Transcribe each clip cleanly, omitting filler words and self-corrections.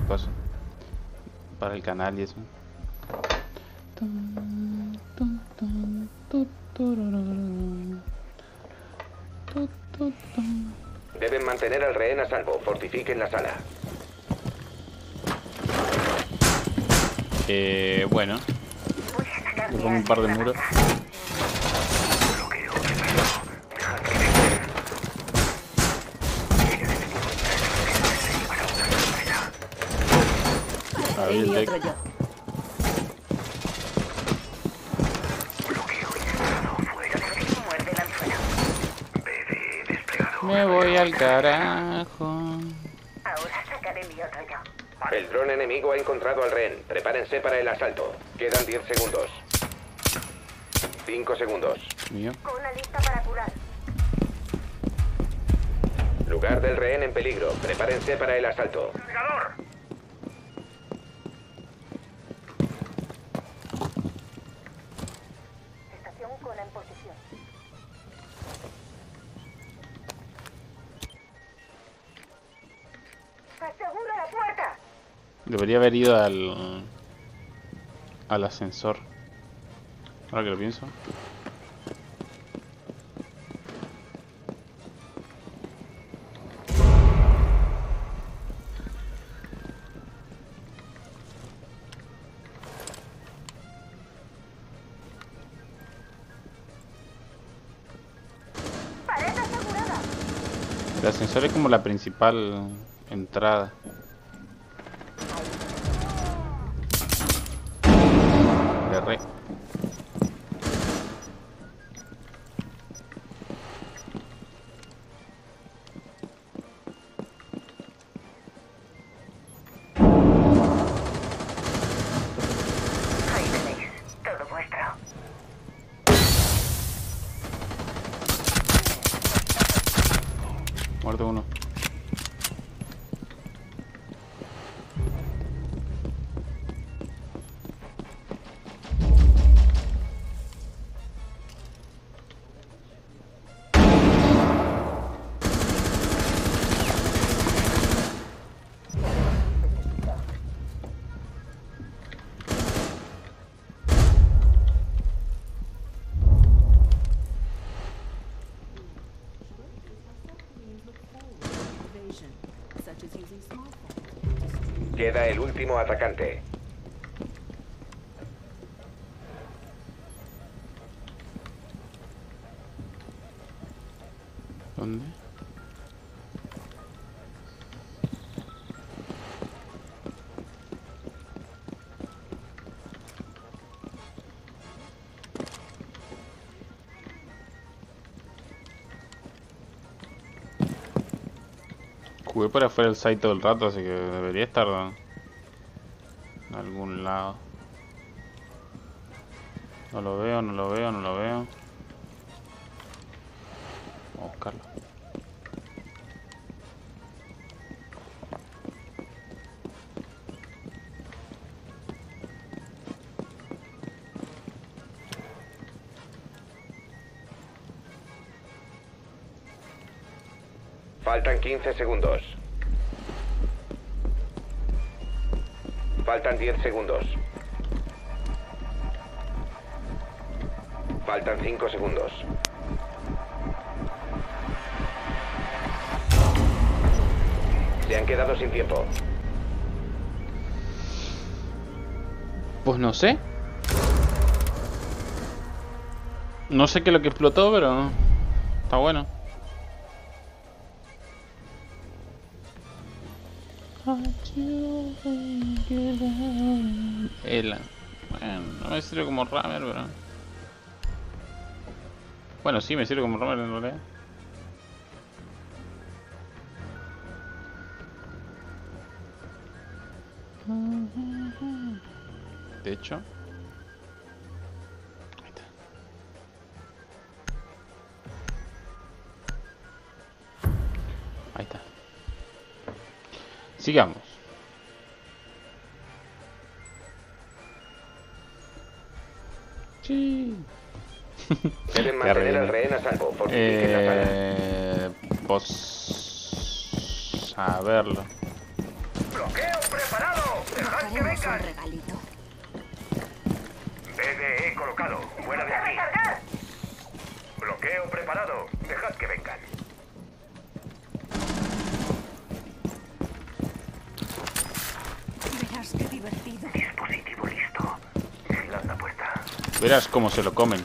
cosas. Para el canal y eso. Deben mantener al rehén a salvo. Fortifiquen la sala. Bueno. Le pongo un par de muros. Ahí el deck. Me voy al carajo. Ahora sacaré mi otro yo. El dron enemigo ha encontrado al rehén. Prepárense para el asalto. Quedan 10 segundos. 5 segundos. Mío. Con una lista para curar. Lugar del rehén en peligro. Prepárense para el asalto. Estación Kona en posición. ¡Asegura la puerta! Debería haber ido al ascensor. Ahora que lo pienso. ¡Pared asegurada! El ascensor es como la principal entrada. De re. Ahí tenéis. Todo vuestro. Muerto uno. Queda el último atacante. ¿Dónde? Jugué por afuera del site todo el rato, así que debería estar en algún lado. No lo veo, no lo veo, no lo veo. Vamos a buscarlo. Faltan 15 segundos. Faltan 10 segundos. Faltan 5 segundos. Se han quedado sin tiempo. Pues no sé. No sé qué es lo que explotó, pero está bueno. Bueno, no me sirve como Rammer, pero... Bueno, sí me sirve como Rammer en realidad. De hecho... Ahí está. Ahí está. Sigamos. Sí. Deben mantener al rehén a salvo. Fortifiquen la sala. Pues... a verlo. ¡Bloqueo preparado! Es un regalito. BDE colocado. Fuera de aquí. ¡Recargar! Bloqueo preparado. Dejad que vengan. Verás qué divertido. Dispositivo listo. Vigilad la puerta. Verás cómo se lo comen.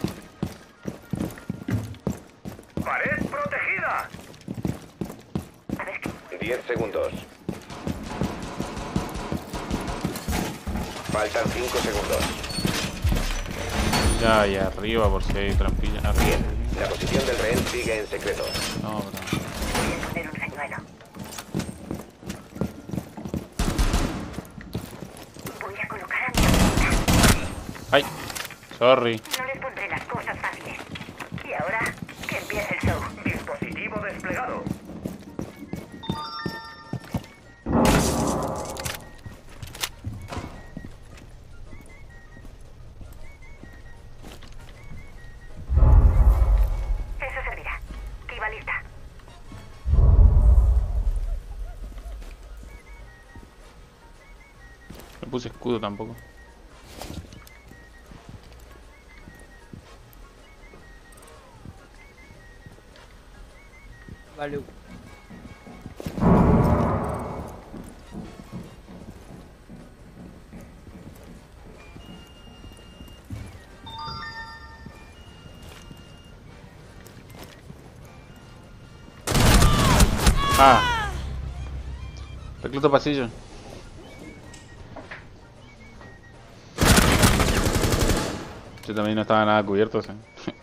¡Pared protegida! 10 segundos. Faltan 5 segundos. Ya, y arriba por si hay trampilla. Arriba. Bien. La posición del rehén sigue en secreto. No, bro. Voy a poner un señuelo. Voy a colocar a mi amiguita. Ay, sorry. No les pondré las cosas fáciles. Y ahora, que empiece el show. Dispositivo desplegado. Eso servirá. Kiva lista. No puse escudo tampoco. Vale. Ah. Recluto pasillo. Yo también no estaba nada cubierto, ¿sí?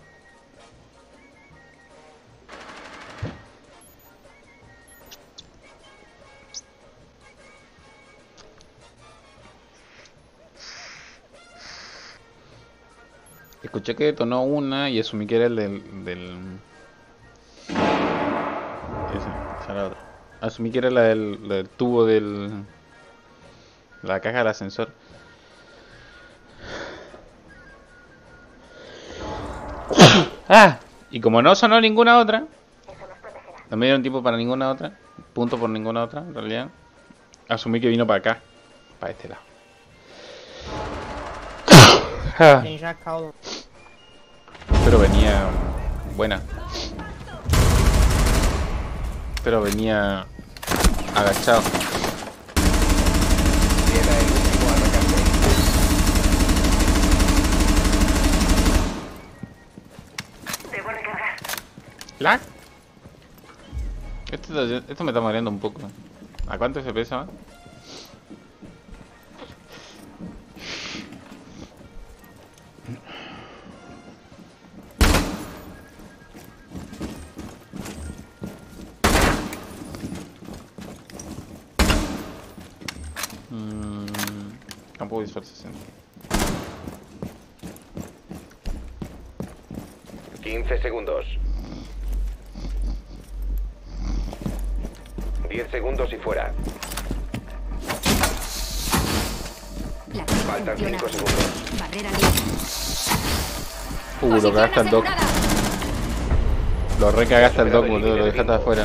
Escuché que detonó una y asumí que era el esa era la otra. Asumí que era la del tubo la caja del ascensor. ¡Ah! Y como no sonó ninguna otra, Eso nos protegerá. no me dieron tiempo para ninguna otra, punto por ninguna otra, en realidad, asumí que vino para acá, para este lado. Ah, Tem já caldo. pero venía buena. Pero venía agachado. Queda el último atacante. Debo recargar. ¿Lag? Esto me está mareando un poco. ¿A cuánto se pesa? Campo visual 60. 15 segundos. 10 segundos y fuera. La torre Faltan funciona 5 bien. segundos. Barrera libre. Lo Posición cagaste el doc. asegurada. Lo recagaste el doc, boludo. Lo dejaste afuera.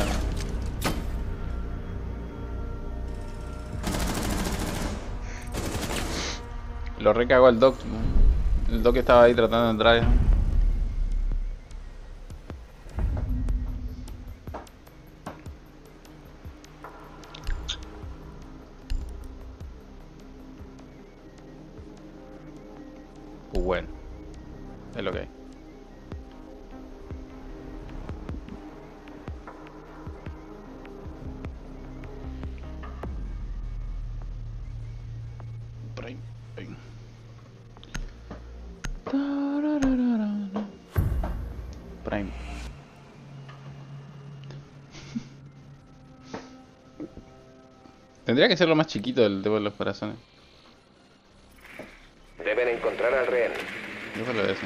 Lo recagó el doc. El doc estaba ahí tratando de entrar. Pues bueno. Es lo que hay. Por ahí. Ahí. Prime. Tendría que ser lo más chiquito del tema de los corazones. Deben encontrar al rehén. Yo solo de eso.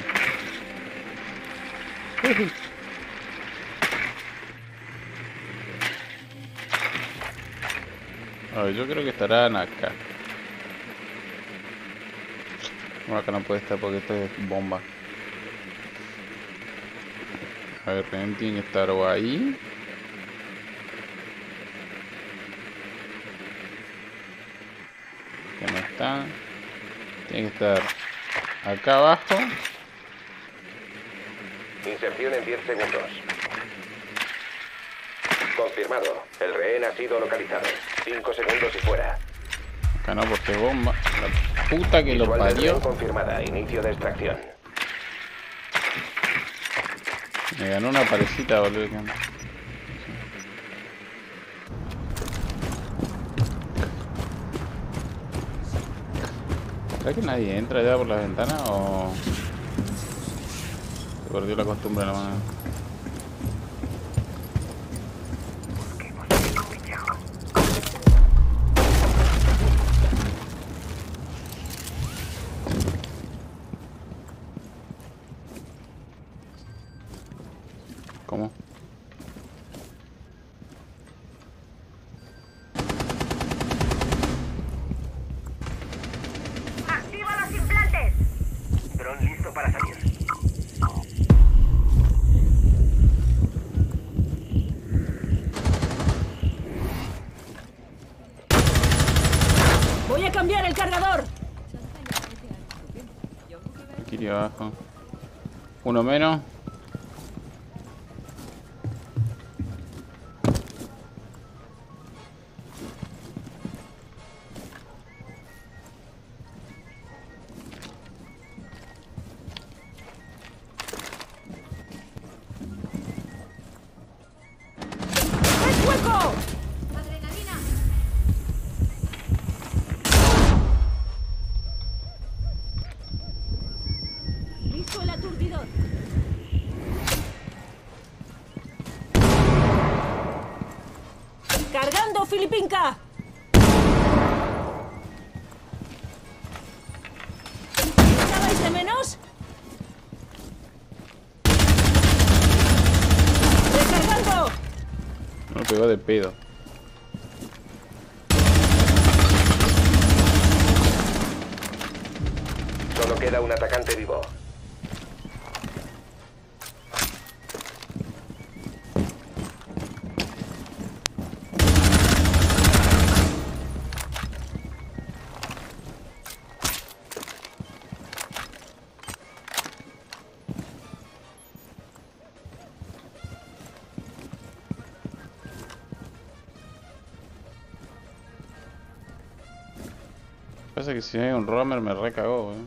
A ver, yo creo que estarán acá. Bueno, acá no puede estar porque esto es bomba. A ver, Ren tiene que estar o ahí. Que no está. está. Tiene que estar acá abajo. Inserción en 10 segundos. Confirmado. El rehén ha sido localizado. 5 segundos y fuera. Acá no, porque bomba. La puta que lo Visual del parió. rehén confirmada. Inicio de extracción. Me ganó una parecita, boludo. ¿Será que nadie entra ya por la ventana o se perdió la costumbre nomás? ¿Cómo? ¡Activa los implantes! Dron listo para salir. Voy a cambiar el cargador. Aquí abajo. Uno menos. ¡Es hueco! Listo el aturdidor. Cargando, Filipinka. ¿Echabais de menos? ¡Recargando! No me pegó de pedo. Solo queda un atacante vivo. Pasa que si hay un roamer me recagó, weón.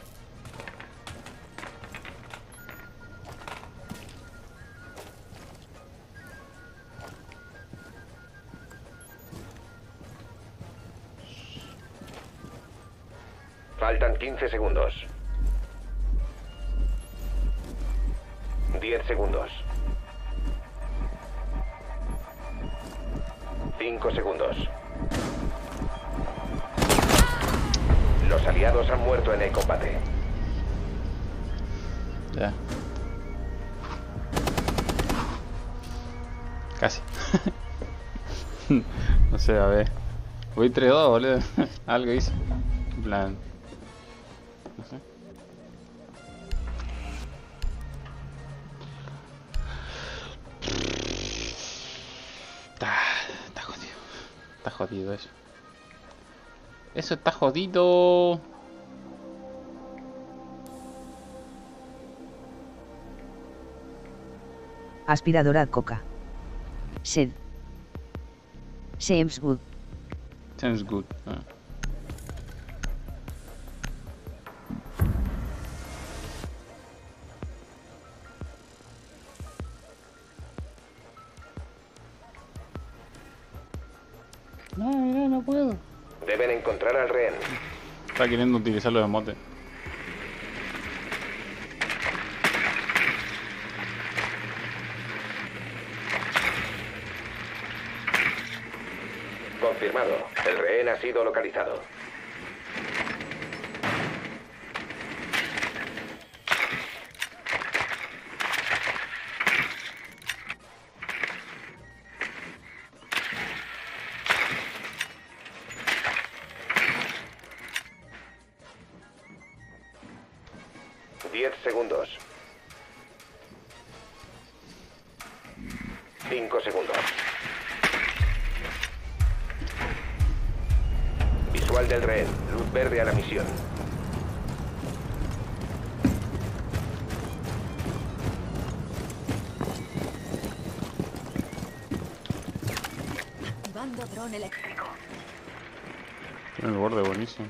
Faltan 15 segundos. 10 segundos. 5 segundos. Los aliados han muerto en el combate. Ya. Casi. No sé, a ver. Voy 3-2, boludo. Algo hice. En plan. No sé. Está jodido. Está jodido eso. Eso está jodido. Aspiradora coca. Sed. Seems good. Sounds good. Ah. No, mira, no puedo. Deben encontrar al rehén. Está queriendo utilizar los emotes. Confirmado. El rehén ha sido localizado. Diez segundos. 5 segundos. visual del rehén. Luz verde a la misión. Activando dron eléctrico. Tiene el borde buenísimo.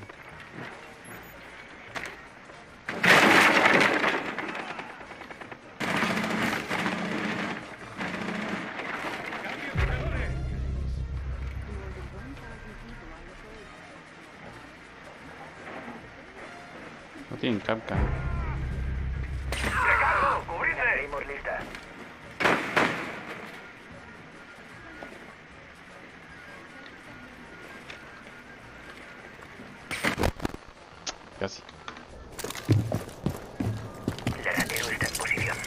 No tienen capcan. ¡Recargo! ¡Cubridme! Seguimos listas. Casi. Derratero está en posición.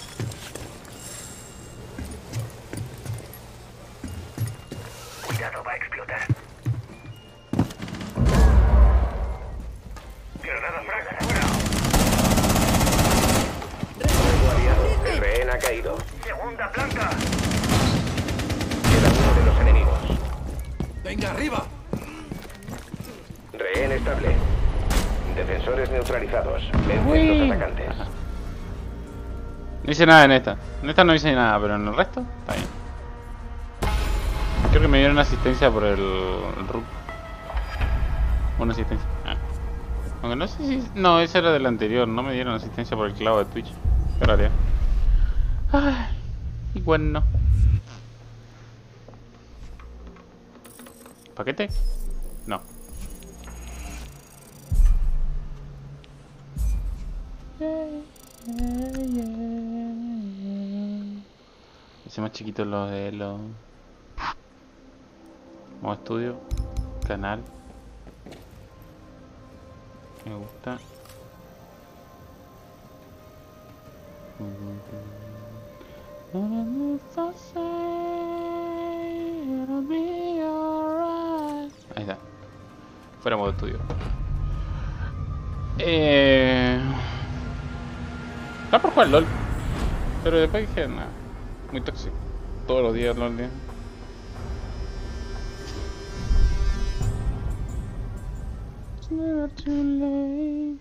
Cuidado, va a explotar. Granada franca fuera. Fuego aliado. El rehén ha caído. Segunda planta. Queda uno de los enemigos. ¡Venga, arriba! Rehén estable. Defensores neutralizados. Vencen los atacantes. No hice nada en esta. En esta no hice nada, pero en el resto está bien. Creo que me dieron asistencia por el RUP. Una asistencia. Ah. Aunque no sé si... No, ese era del anterior. No me dieron asistencia por el clavo de Twitch. Qué raro. Ay, y bueno. ¿Paquete? No. Ese más chiquito lo de los... Modo estudio. Canal. Me gusta. Ahí está. Fuera modo estudio. Está por jugar LOL. Pero después dije, nada. Muy tóxico. Todos los días LOL. It's never too late.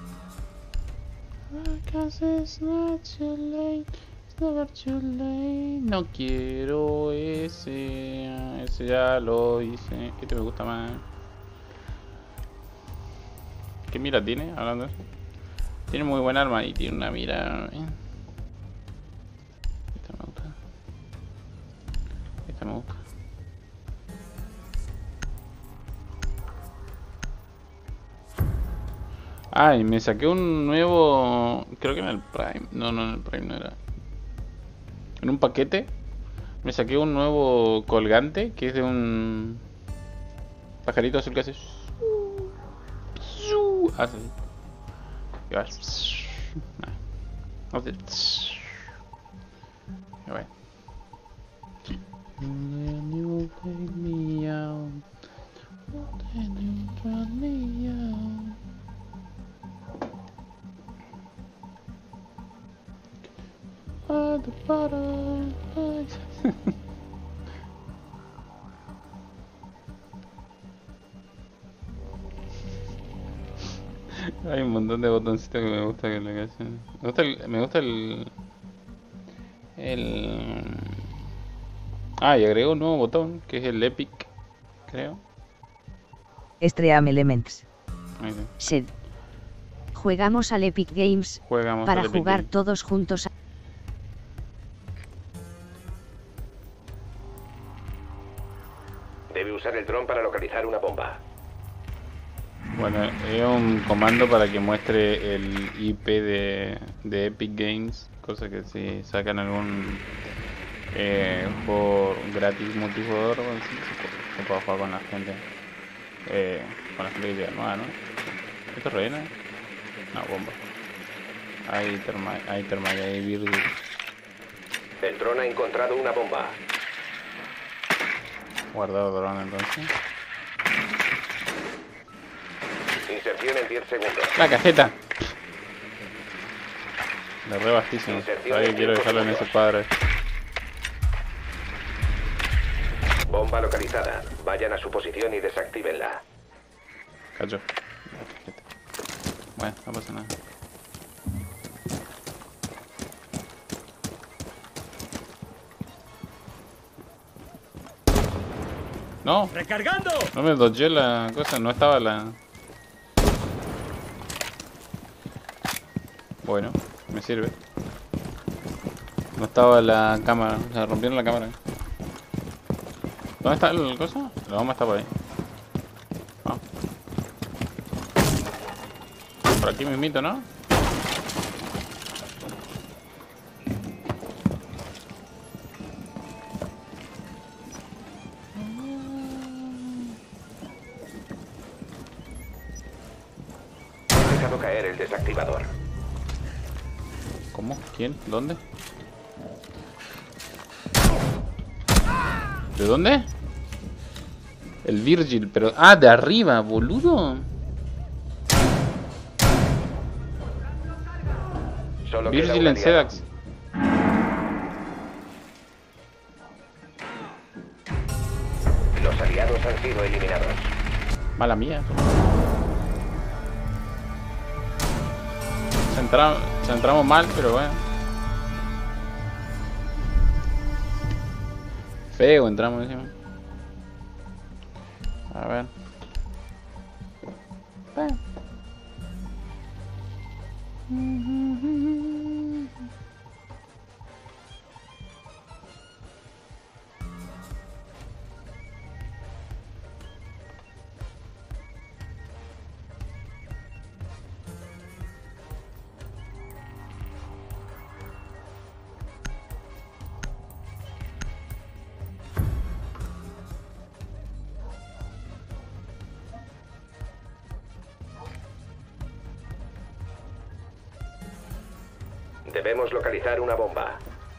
Because it's not too late. It's never too late. No quiero ese. Ese ya lo hice. Este me gusta más. ¿Qué mira tiene? Hablando de eso. Tiene muy buen arma y tiene una mira. Esta me gusta. Esta me gusta. Ah, y me saqué un nuevo... Creo que en el Prime. No, en el Prime no era. En un paquete. Me saqué un nuevo colgante que es de un... pajarito azul que hace... Hace... Y va... Hace... Y va... Hay un montón de botoncitos que me gusta que le hacen. Me gusta el... Ah, y agregó un nuevo botón que es el Epic, creo. Stream Elements. Ahí está. Sed. Jugamos al Epic Games Jugamos para al Epic jugar Games. todos juntos. Debe usar el dron para localizar una bomba. Bueno, es un comando para que muestre el IP de Epic Games, cosa que si sacan algún juego gratis multijugador, bueno, se puede jugar con la gente que llega nueva, ¿no? ¿Esto es rellena? No, bomba. Hay termite, hay virus. El dron ha encontrado una bomba. Guardado dron entonces. Inserción en 10 segundos. La cajeta. Le re bastísimo. Inserción Sabía que en quiero 5 dejarlo en ese segundos. padre. Bomba localizada. Vayan a su posición y desactívenla. Cayó. Bueno, no pasa nada. No, ¡Recargando! no me dodgé la cosa, no estaba la... Bueno, me sirve. No estaba la cámara, se rompieron la cámara. ¿Dónde está el coso? La bomba está por ahí. Ah. Por aquí mismito, ¿no? He dejado caer el desactivador. ¿Cómo? ¿Quién? ¿Dónde? ¿De dónde? El Virgil, pero... Ah, de arriba, boludo. Solo queda Virgil un en aliado. Sedax. Los aliados han sido eliminados. Mala mía. Entramos mal, pero bueno. Feo entramos encima. A ver. Debemos localizar una bomba.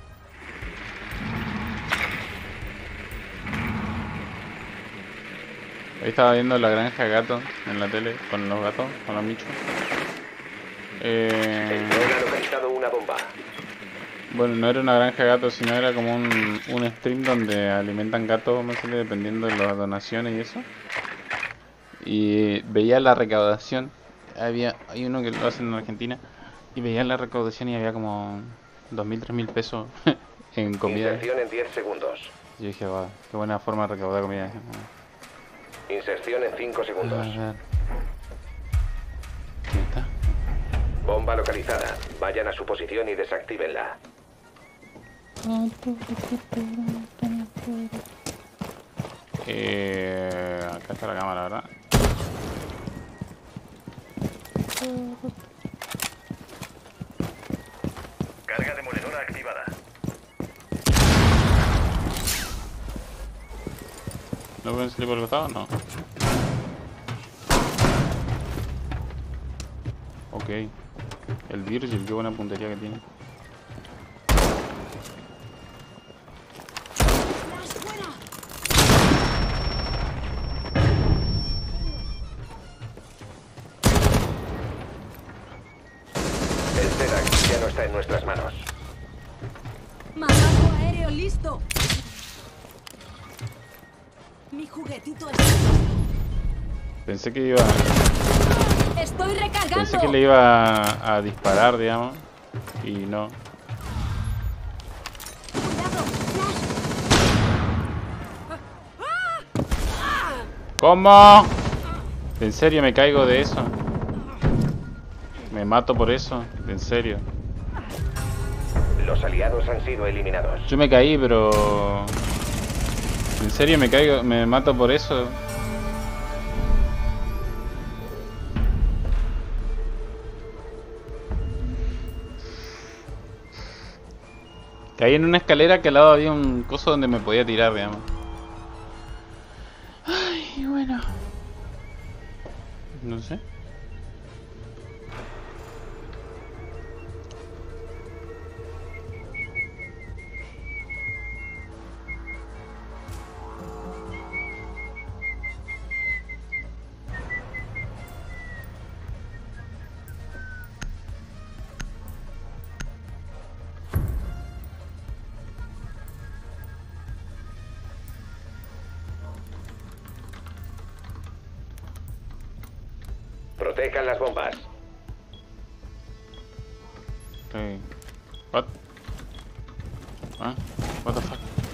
Ahí estaba viendo la granja de gatos en la tele, con los gatos, con los michos. El dron ha localizado una bomba. Bueno, no era una granja de gatos, sino era como un stream donde alimentan gatos, me sale, dependiendo de las donaciones y eso. Y veía la recaudación. Hay uno que lo hacen en Argentina. Y veía la recaudación y había como 2.000, 3.000 pesos en comida. Inserción en 10 segundos. Yo dije, va, qué buena forma de recaudar comida. Inserción en 5 A segundos. ver. ¿Quién está? Bomba localizada. Vayan a su posición y desactívenla. Acá está la cámara, ¿verdad? Carga demoledora activada. ¿No pueden salir por el costado? No. Ok. El Virgil, qué buena puntería que tiene. El Sedax ya no está en nuestras manos. ¡Masazo aéreo listo! Mi juguetito está... Pensé que iba... ¡Estoy recargando! Pensé que le iba a disparar, digamos. Y no. ¡Cuidado! ¡Flash! ¿Cómo? ¿En serio me caigo de eso? ¿Me mato por eso? ¿En serio? Los aliados han sido eliminados. Yo me caí, pero... ¿En serio me caigo? ¿Me mato por eso? Caí en una escalera que al lado había un coso donde me podía tirar, digamos. Ay, bueno. No sé. Protejan las bombas. Okay. What? ¿Ah? What the fuck?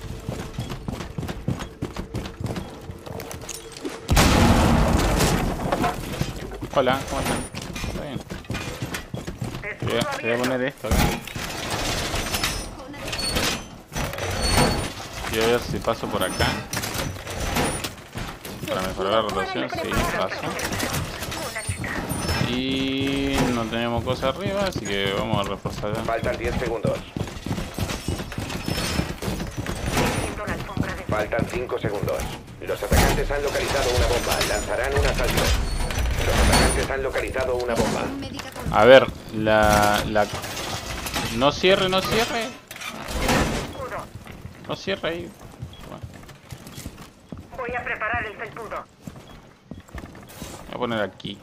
Hola, ¿cómo están? ¿Está bien? Voy a poner esto acá. Quiero ver si paso por acá. Para mejorar la rotación, sí, paso. Y no tenemos cosa arriba, así que vamos a reforzar ya. Faltan 10 segundos. Faltan 5 segundos. Los atacantes han localizado una bomba. Lanzarán un asalto. Los atacantes han localizado una bomba. A ver, la... No cierre, no cierre. No cierre ahí. Voy a preparar el felpudo. Voy a poner aquí.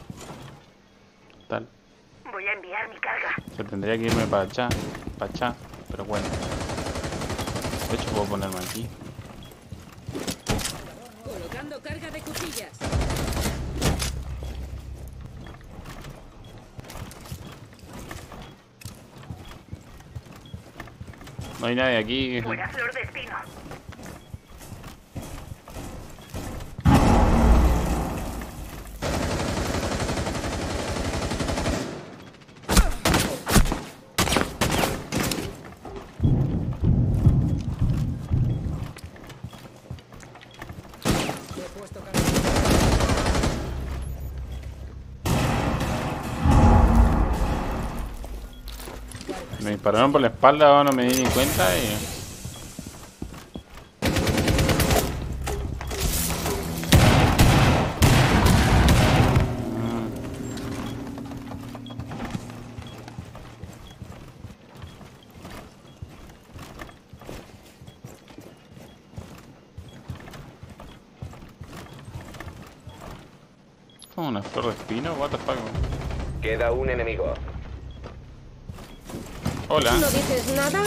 Tal. Voy a enviar mi carga. Se tendría que irme para allá, pero bueno. De hecho puedo ponerme aquí. Colocando carga de cuchillas. No hay nadie aquí. Buena flor de espino. Me dispararon por la espalda, no me di ni cuenta y... Como una flor de espino, what the fuck. Queda un enemigo. Hola. ¿No dices nada?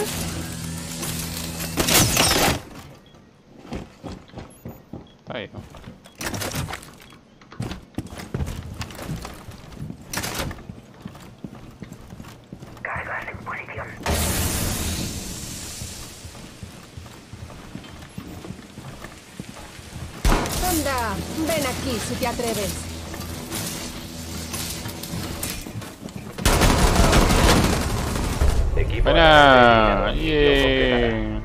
Está ahí, ¿no? Cargas en posición. Anda, ven aquí si te atreves. Equipo Buena. atacante eliminado. Yeah.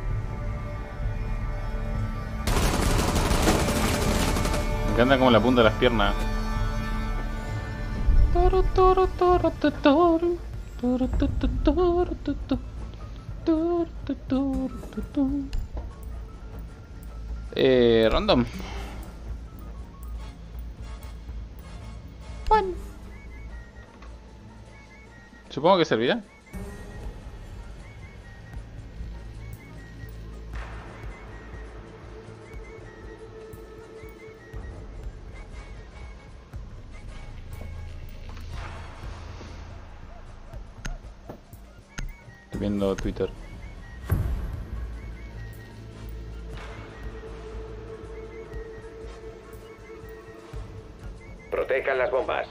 Me encanta como la punta de las piernas. Random. Supongo que servirá. Estoy viendo Twitter. Protejan las bombas.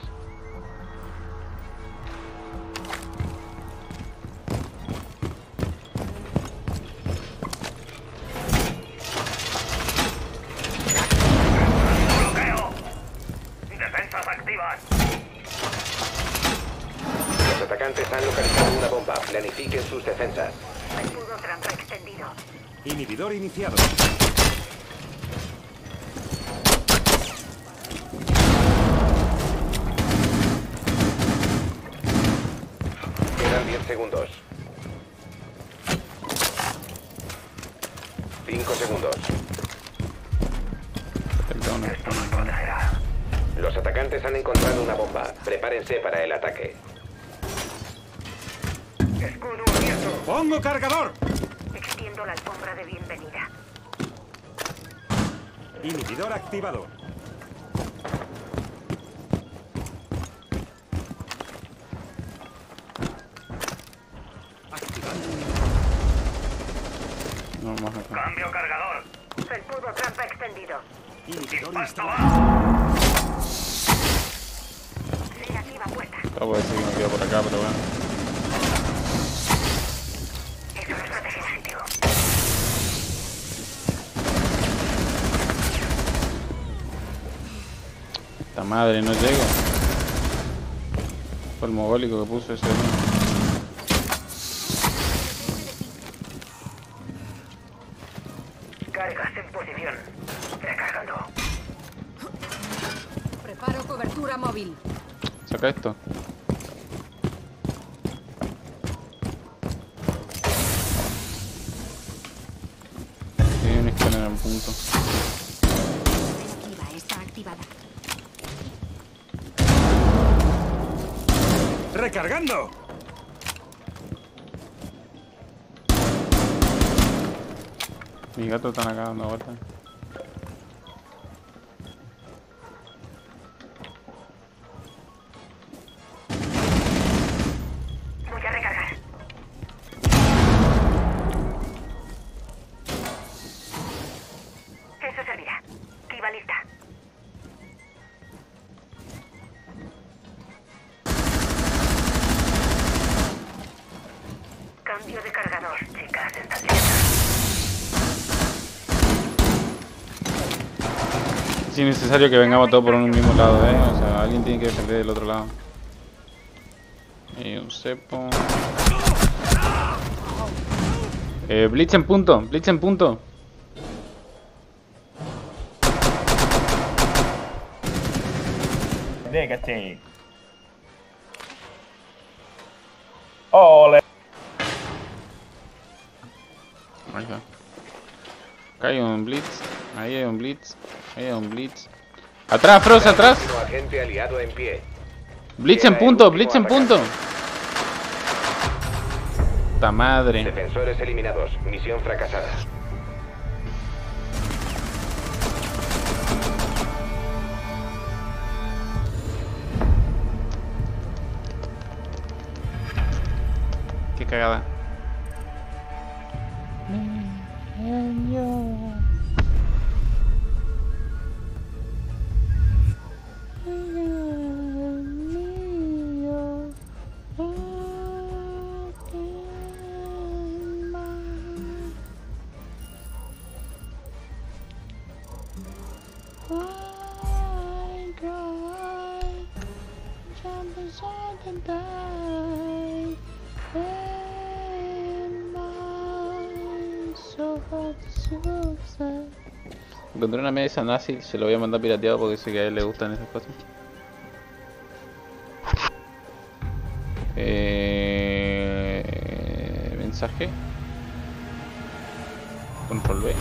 ¡Bloqueo! ¡Defensas activas! Los atacantes han localizado una bomba. Planifiquen sus defensas. Felpudo trampa extendido. Inhibidor iniciado. Quedan 10 segundos. 5 segundos. Los atacantes han encontrado una bomba. Prepárense para el ataque. Escudo abierto. ¡Pongo cargador! Extiendo la alfombra de bienvenida. Inhibidor activado. Activando. No, más acá. Cambio cargador. Felpudo trampa extendido. Inhibidor Impacto instalado. No puedo decir que me quedo por acá, pero bueno. Eso nos protege el sitio. Esta madre, no llego. Fue el mogólico que puso ese. Cargas en posición. Recargando. Preparo cobertura móvil. Saca esto. Tiene un escáner en punto. Esquiva está activada. ¡Recargando! Mis gatos están acá dando vueltas. Voy a recargar. Eso servirá. Kiva lista. Cambio de cargador, chicas. Están listas. Es innecesario que vengamos todos por un mismo lado, O sea, alguien tiene que defender del otro lado. Y un cepo. Blitz en punto, Blitz en punto. Dígate. Ole. Ahí está. Acá hay un Blitz, ahí hay un Blitz, ahí hay un Blitz. ¡Atrás, Frost, atrás! Último agente aliado en pie. Blitz en punto, Blitz en punto. ¡Ta madre! Defensores eliminados. Misión fracasada. ¡Qué cagada! Encontré una mesa nazi, se lo voy a mandar pirateado porque sé que a él le gustan esas cosas. Mensaje. Control B.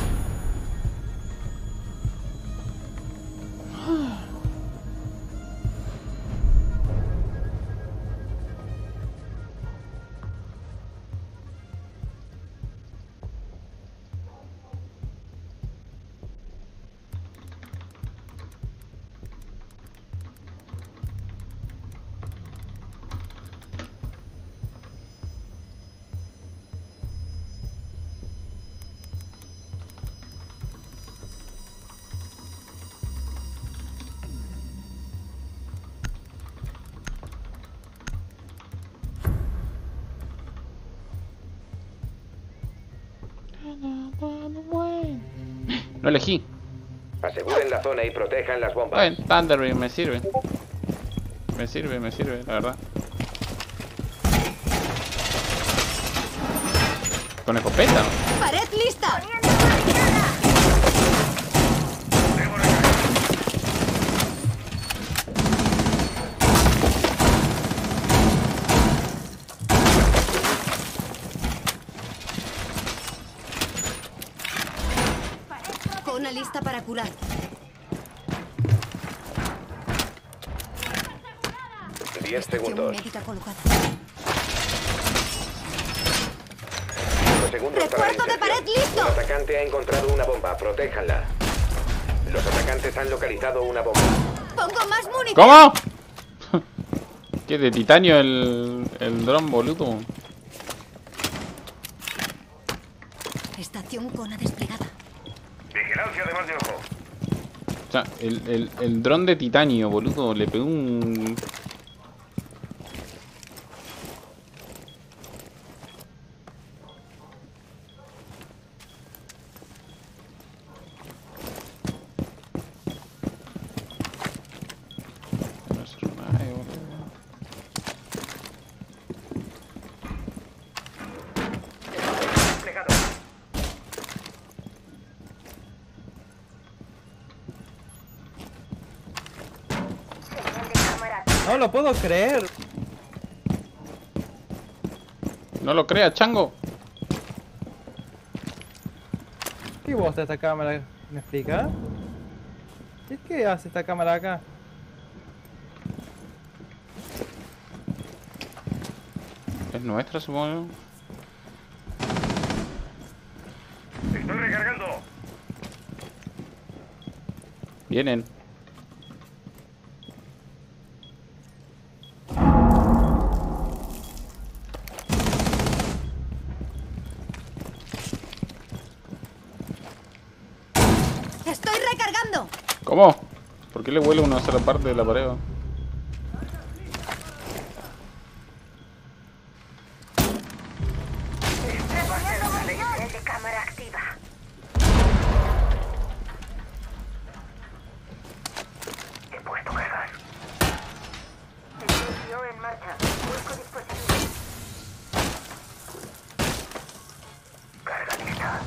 No elegí. Aseguren la zona y protejan las bombas. Bueno, Thunderbird me sirve. Me sirve, la verdad. Con escopeta. ¡Pared lista! Una lista para curar. 10 segundos. Médica colocada. 5 segundos para la ¡Refuerzo de inserción. pared listo! Un atacante ha encontrado una bomba. Protéjanla. Los atacantes han localizado una bomba. ¡Pongo más munición! ¿Cómo? ¿Qué de titanio el dron, boludo? Estación Kona desplegada. Vigilancia de más de ojo. O sea, el dron de titanio, boludo, le pegó un... No lo puedo creer. No lo creas, chango. ¿Qué gusta esta cámara? ¿Me explica? ¿Qué hace esta cámara acá? Es nuestra, supongo. Estoy recargando. Vienen. ¡Estoy recargando! ¿Cómo? ¿Por qué le vuela una sola parte de la pared? Reponiendo munición de cámara activa. He puesto cargas. Inicio en marcha. Busco dispositivo. Carga lista.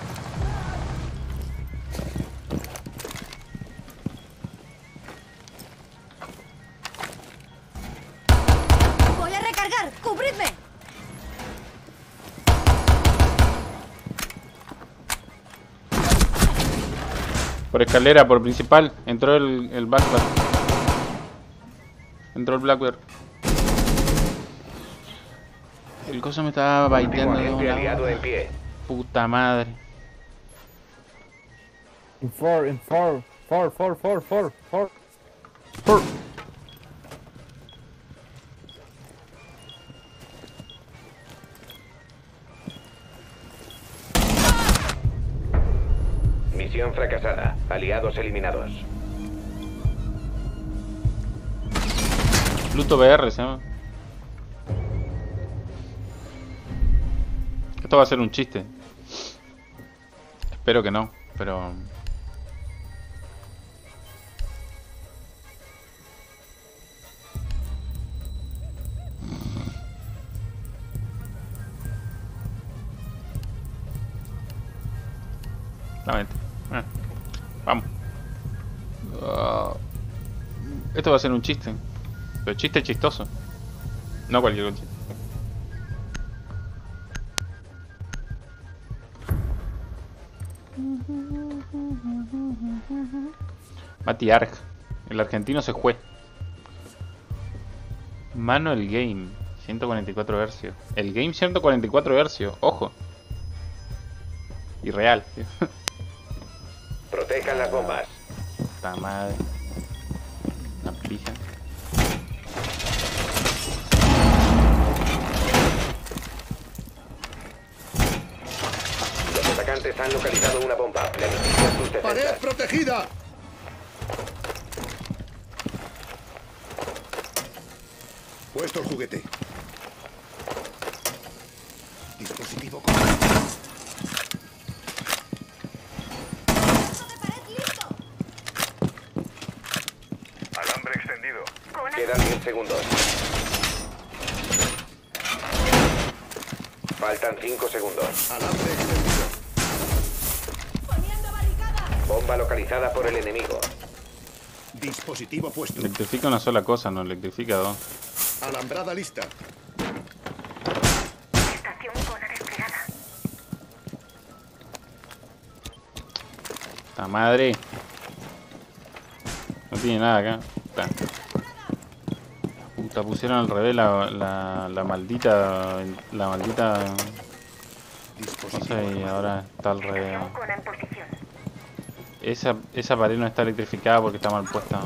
¡Voy a recargar! ¡Cubridme! Por escalera, por principal. Entró el Blackbird. Entró el Blackbird. El coso me estaba Último baiteando de agente una aliado en pie. puta madre. In 4. Misión fracasada. Aliados eliminados. Pluto VR se llama. Esto va a ser un chiste. Espero que no, pero... Lamento. Vamos. Esto va a ser un chiste. Pero chiste chistoso. No cualquier chiste. Mati Arg. El argentino se fue. Mano el game. 144 hercios. El game 144 hercios. Ojo. Irreal. Tío. Protejan las bombas. Puta madre. Una pija. Los atacantes han localizado una bomba. Planifica sus defensas. protegida! Puesto el juguete. Dispositivo con... Alambre extendido. Quedan 10 segundos. Faltan 5 segundos. Alambre extendido. Bomba localizada por el enemigo. Dispositivo puesto. Electrifica una sola cosa, no electrifica dos. Alambrada lista. Estación Kona desplegada. Puta madre. No tiene nada acá. Puta, pusieron al revés la maldita... La maldita... No sé, y ahora está al revés. Estación Kona en posición. Esa pared no está electrificada porque está mal puesta.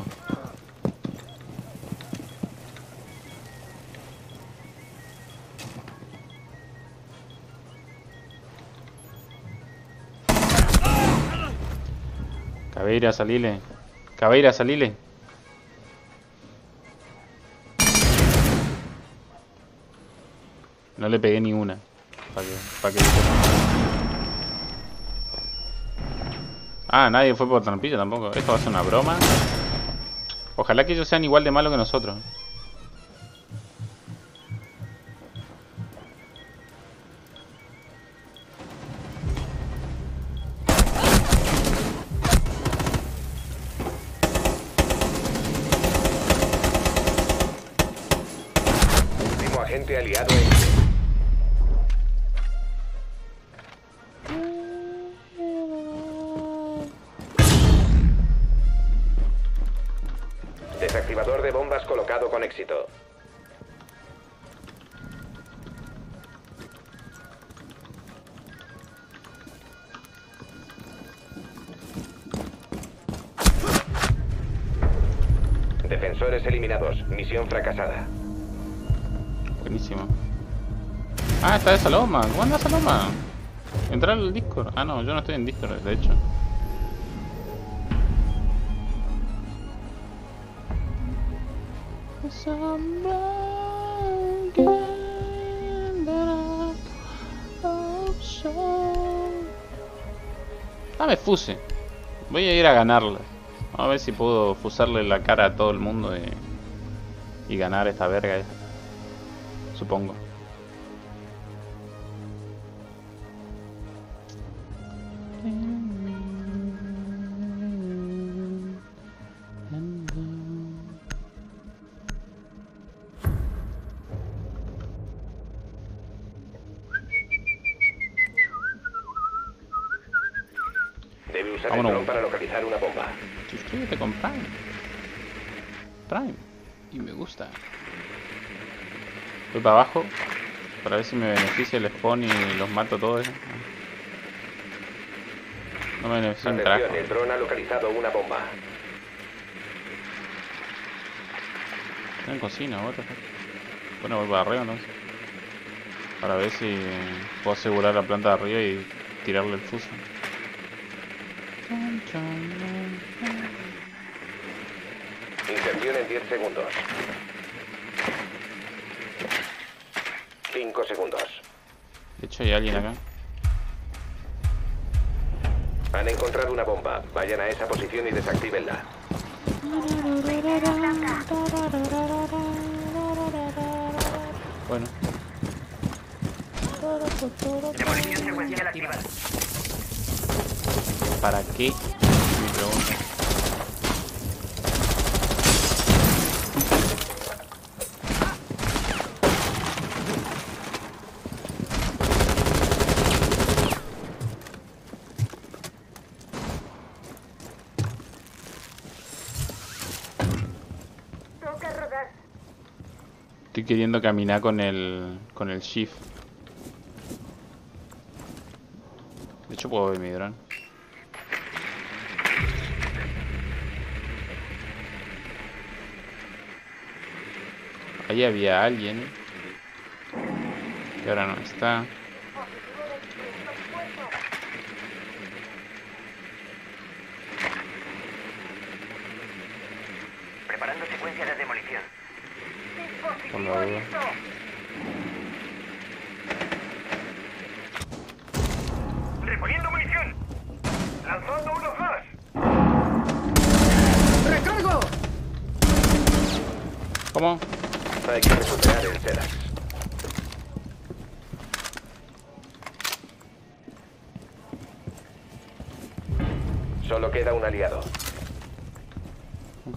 Caveira, salile. Caveira, salile. No le pegué ni una. Pa' que... Ah, nadie fue por trampilla tampoco. Esto va a ser una broma. Ojalá que ellos sean igual de malos que nosotros. Agente aliado en... Desactivador de bombas colocado con éxito. Defensores eliminados. Misión fracasada. Buenísimo. Ah, está de Saloma. ¿Cómo anda Saloma? Entrar al Discord. Ah, no, yo no estoy en Discord, de hecho. Dame fuse. Voy a ir a ganarla. Vamos a ver si puedo fusarle la cara a todo el mundo y ganar esta verga. Supongo. Debe usar Vámonos. el dron para localizar una bomba. Suscríbete con Prime. Prime. Y me gusta. Voy para abajo. Para ver si me beneficia el spawn y los mato todos. No me beneficia un carajo. Atención, el dron ha localizado una bomba. Estoy en cocina, what the fuck. Bueno, voy para arriba entonces. Para ver si puedo asegurar la planta de arriba y tirarle el fuso. Inserción en 10 segundos. 5 segundos. De hecho hay alguien acá. Han encontrado una bomba. Vayan a esa posición y desactívenla. Bueno. Demolición secuencial activada. ¿Para qué? Mi pregunta. Toca rodar. Estoy queriendo caminar con el shift. De hecho puedo ver mi dron. Ahí había alguien. Y ahora no está. Preparando secuencia de demolición. Por la duda. Reponiendo munición. Lanzando unos más. ¡Recargo! ¿Cómo? Hay que recuperar el Sedax. Solo queda un aliado. Ok.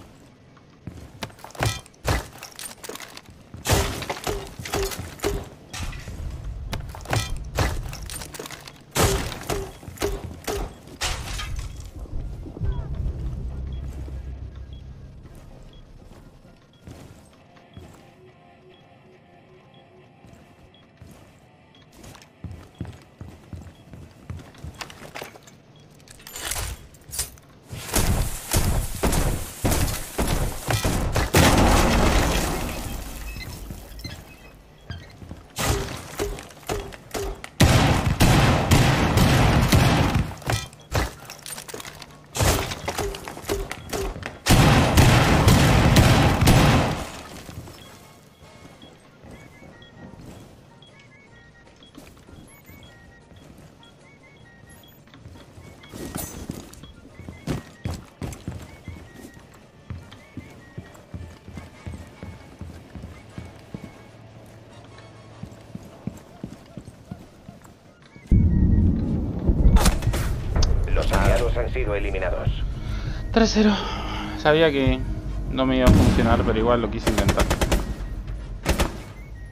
Los aliados han sido eliminados. 3-0. Sabía que no me iba a funcionar, pero igual lo quise intentar.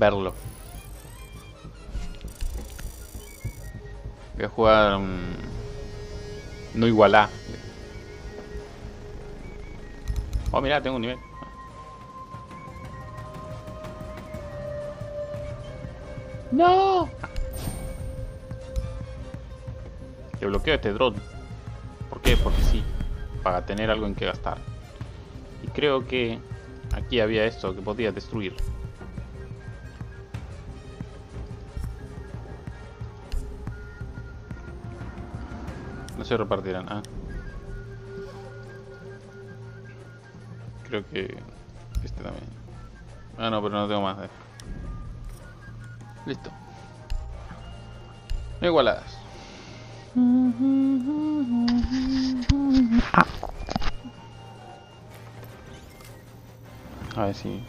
verlo. Voy a jugar no igualá. Oh, mira, tengo un nivel. ¡No! Que bloqueo este drone. ¿Por qué? Porque sí. Para tener algo en que gastar. Y creo que aquí había esto que podía destruir. No se repartirán. Ah. Creo que este también. Ah, no, pero no tengo más. Listo. Igualadas. A ver si...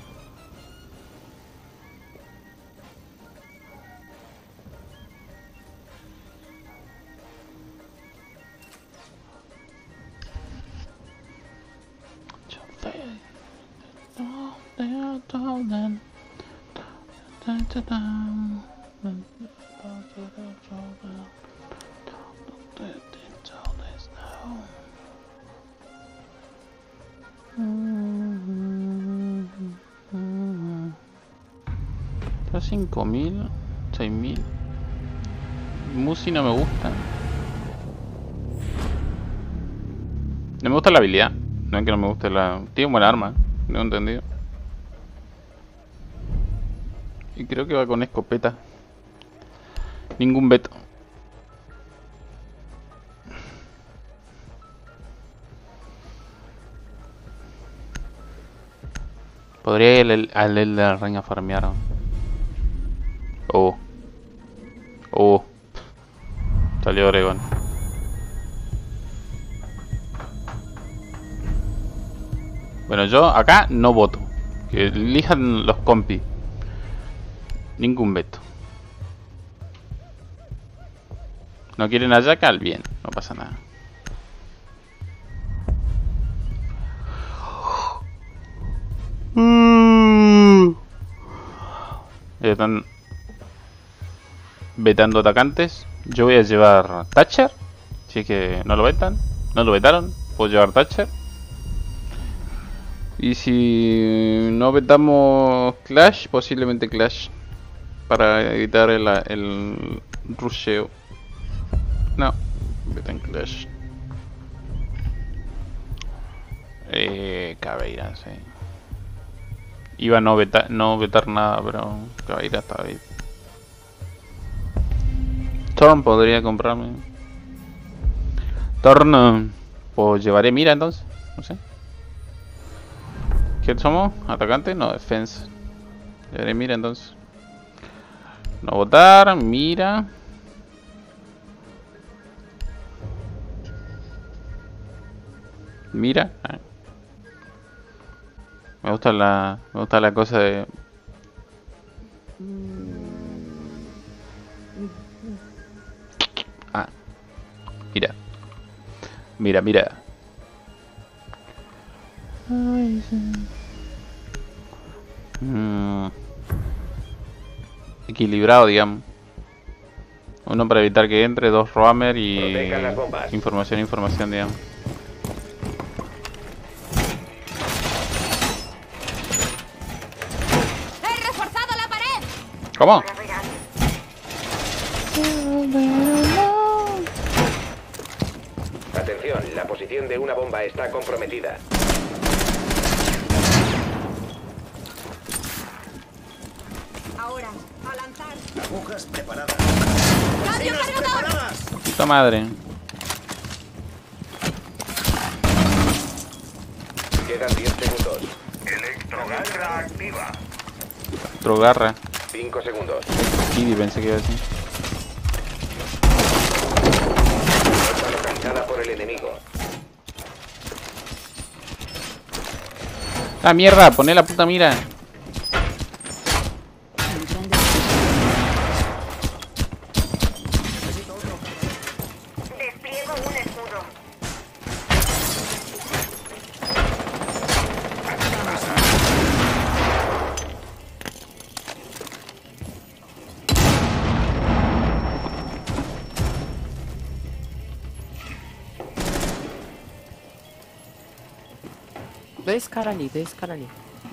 Está 5000, 6000. Musi no me gusta. No me gusta la habilidad. No es que no me guste la... Tiene un buen arma, no he entendido. Y creo que va con escopeta. Ningún veto. Podría ir al de la reina a farmear. Oh. Oh. Salió Oregon. Bueno, yo acá no voto. Que elijan los compis. Ningún veto. No quieren a Jackal, bien, no pasa nada. Están vetando atacantes. Yo voy a llevar Thatcher. Si es que no lo vetan. No lo vetaron. Puedo llevar Thatcher. Y si no vetamos Clash, posiblemente Clash. Para evitar el rusheo. No, vetan Clash. Caveira, sí. Iba a no vetar nada, pero Caveira está bien. Thorn podría comprarme. Thorn, pues llevaré mira entonces. No sé. ¿Qué somos? ¿Atacante? No, defensa. Llevaré mira entonces. No votar, mira. Mira. Ah. Me gusta la cosa de... Ah. Mira. Mira, mira. Equilibrado, digamos. Uno para evitar que entre, dos roamer y información, digamos. ¡He reforzado la pared! ¿Cómo? Atención, la posición de una bomba está comprometida. Ahora, a lanzar. Agujas preparadas. ¡Cambio cargador! Puta madre. Quedan 10 segundos. Electrogarra activa. Drogarra. 5 segundos. Kiddy pensé que iba a decir. Está localizada por el enemigo. ¡Ah, mierda! Poné la puta mira. Despliego un escudo. Ves Carali, ves Carali.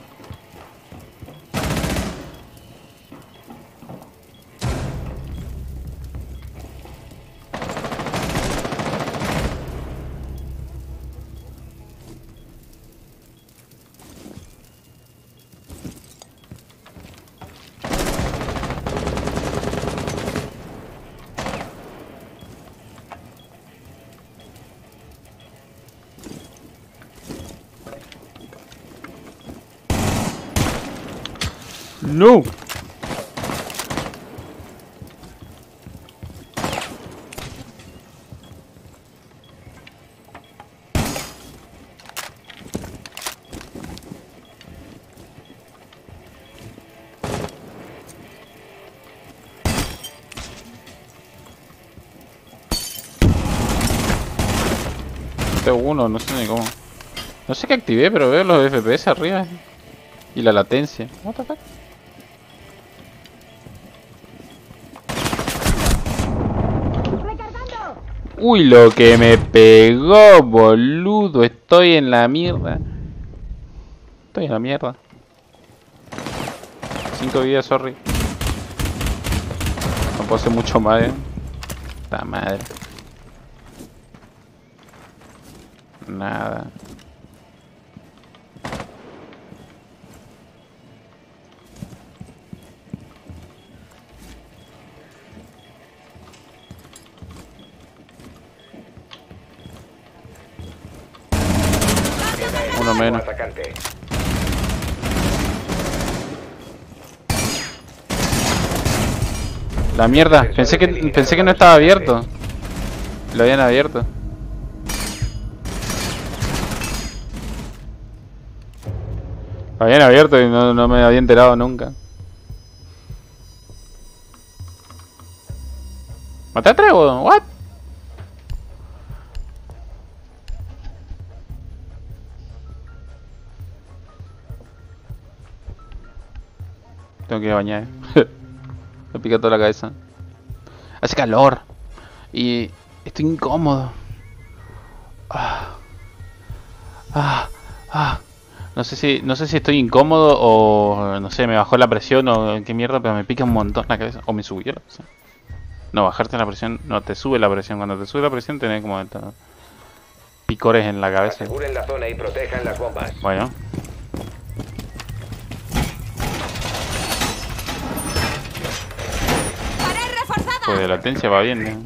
No. T1, no sé ni cómo. No sé qué activé, pero veo los FPS arriba. Y la latencia. What the fuck? Uy, lo que me pegó, boludo. Estoy en la mierda. Estoy en la mierda. 5 vidas, sorry. No puedo hacer mucho más, La madre. Nada. Uno menos. Atacante. La mierda, pensé que no estaba abierto. Lo habían abierto. Lo habían abierto y no me había enterado nunca. ¿Maté a Trevo? ¿What? Tengo que ir a bañar. Me pica toda la cabeza. Hace calor. Y estoy incómodo. No sé si estoy incómodo o no sé, me bajó la presión o qué mierda, pero me pica un montón la cabeza. O me subió la presión. No, bajarte la presión, no, te sube la presión. Cuando te sube la presión tenés como picores en la cabeza. Aseguren la zona y protejan las bombas. Bueno. Pues de latencia va bien, ¿eh?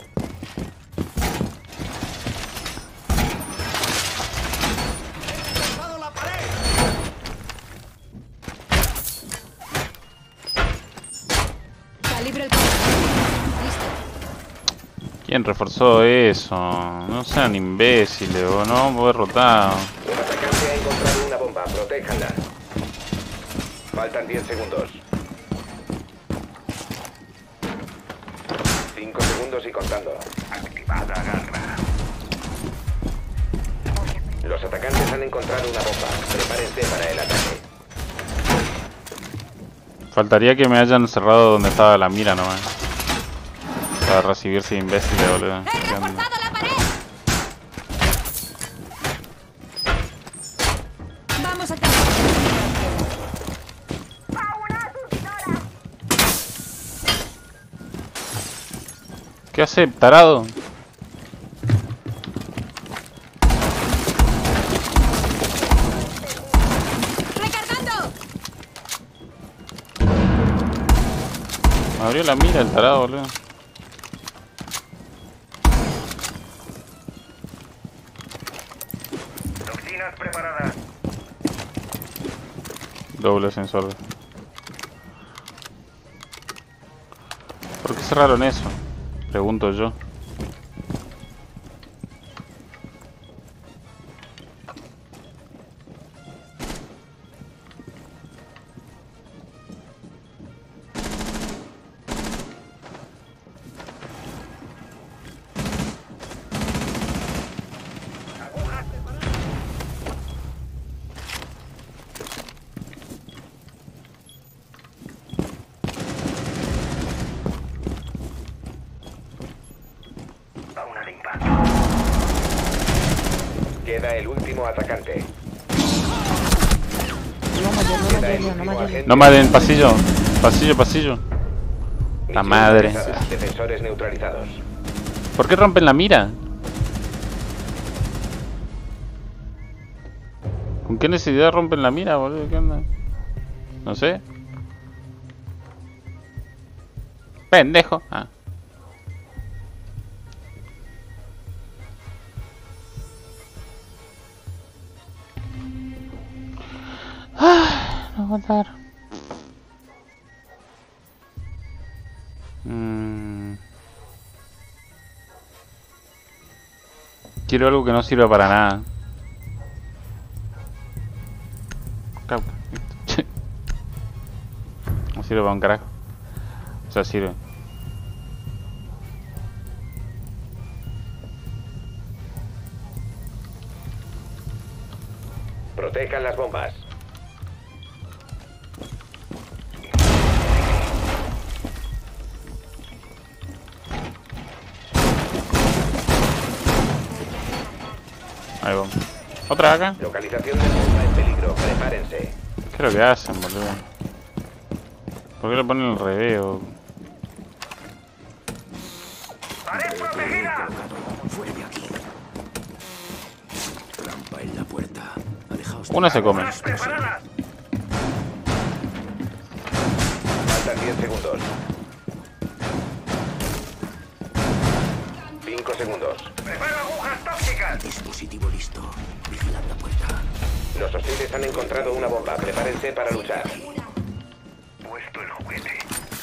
¿Quién reforzó eso? No sean imbéciles, o no, voy derrotado. Un atacante ha encontrado una bomba, protéjanla. Faltan 10 segundos. 5 segundos y contando. Activada garra. Los atacantes han encontrado una bomba. Prepárense para el ataque. Faltaría que me hayan cerrado donde estaba la mira nomás. Para recibirse imbéciles, boludo. ¡He reforzado la pared! Vamos a ¿Qué hace, tarado? ¡Recargando! Me abrió la mira el tarado, boludo. Toxinas preparadas. Doble sensor. ¿Por qué cerraron eso? Pregunto yo. Queda el último atacante. No maten, pasillo. Pasillo, pasillo. La madre. Defensores neutralizados. ¿Por qué rompen la mira? ¿Con qué necesidad rompen la mira, boludo? ¿Qué onda? No sé. Pendejo. Ah. No aguantar. Quiero algo que no sirva para nada. No sirve para un carajo. O sea, sirve. Protejan las bombas. Ahí vamos. ¿Otra acá? Localización de bomba en peligro. Prepárense. ¿Qué es lo que hacen, boludo? ¿Por qué le ponen el reveo? ¡Pared protegida! Fuera de aquí. Trampa en la puerta. Alejaos. Una se come. ¡Preparadas! Faltan 10 segundos. 5 segundos. ¡Preparo agujas tóxicas! Dispositivo listo. Vigilad la puerta. Los hostiles han encontrado una bomba. Prepárense para luchar. Puesto el juguete.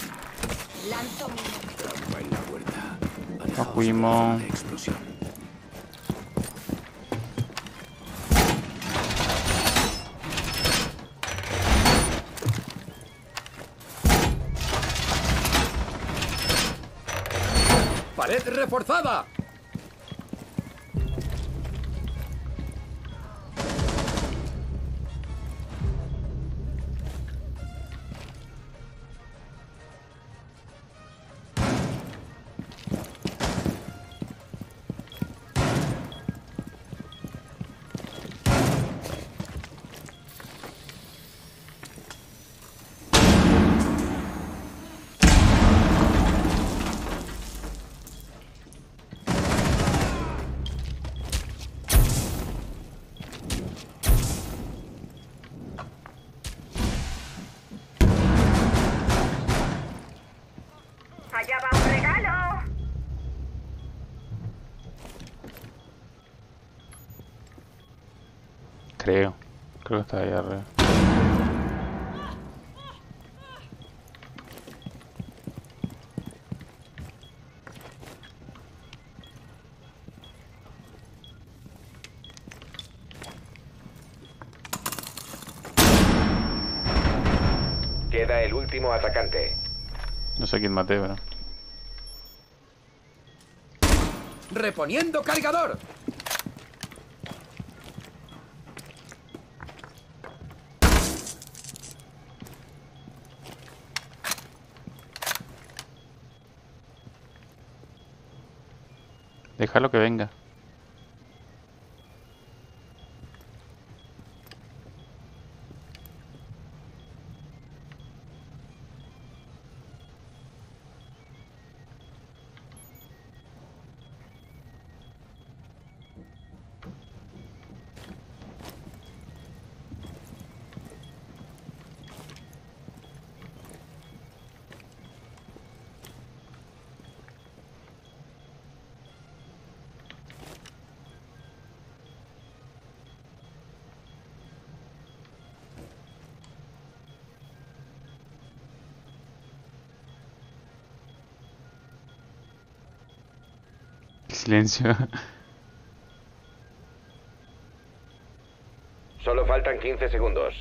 Trampa en la puerta. Nos fuimos. Explosión. ¡Pared reforzada! Allá va un regalo. Creo que está ahí arriba. Queda el último atacante. No sé quién maté, pero... ¡Reponiendo cargador! Déjalo que venga. Silencio. Solo faltan 15 segundos.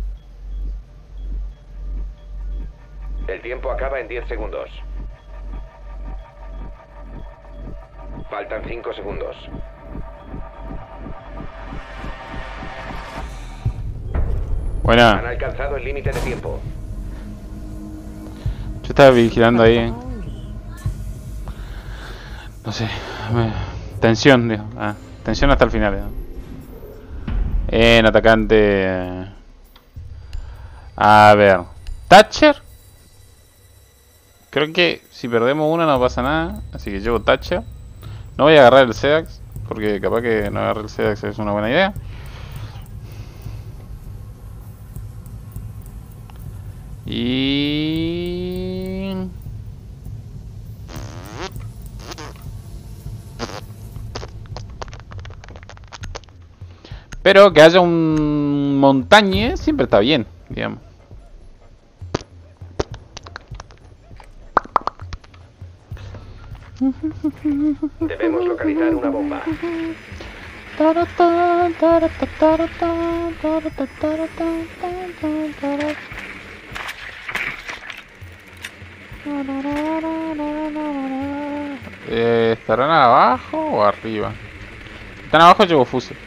El tiempo acaba en 10 segundos. Faltan 5 segundos. Buena. Han alcanzado el límite de tiempo. Yo estaba vigilando ahí. No sé. Tensión, digo. Ah, tensión hasta el final. En atacante. A ver. Thatcher. Creo que si perdemos una no pasa nada. Así que llevo Thatcher. No voy a agarrar el Sedax. Porque capaz que no agarre el Sedax es una buena idea. Y... pero que haya un montañe siempre está bien, digamos. Debemos localizar una bomba. ¿Estarán abajo o arriba? Están abajo, llevo fuse.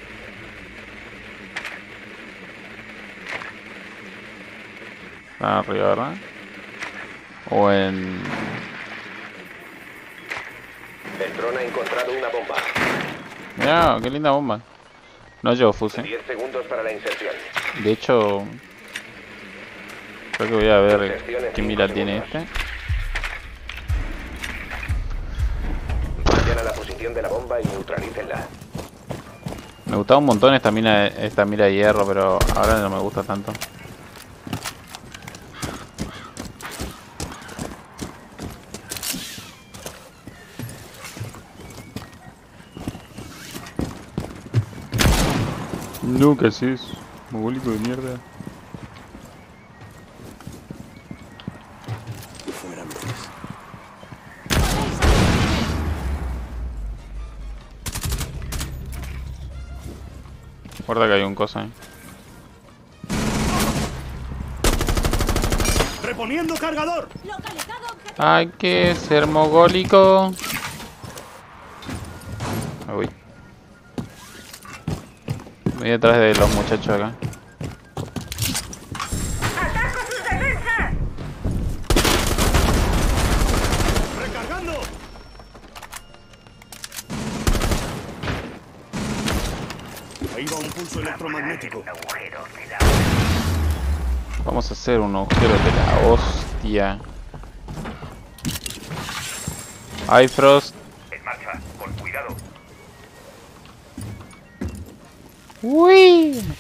Están arriba, ¿verdad? O en... El dron ha encontrado una bomba. Mira, qué linda bomba. No llevo fuse. 10 segundos para la inserción. De hecho... creo que voy a ver qué mira tiene este. Vayan a la posición de la bomba y neutralícenla. Me gustaba un montón esta mira de hierro, pero ahora no me gusta tanto. No, ¿qué haces? Mogólico de mierda. Fuera Andrés. Guarda que hay un cosa ahí. ¡Reponiendo cargador! Hay que ser mogólico. Me voy. Voy detrás de los muchachos acá. ¡Ataco sus defensas! ¡Recargando! Ahí va un pulso electromagnético. Vamos a hacer un agujero de la hostia. Hay Frost. En marcha, con cuidado. Uy.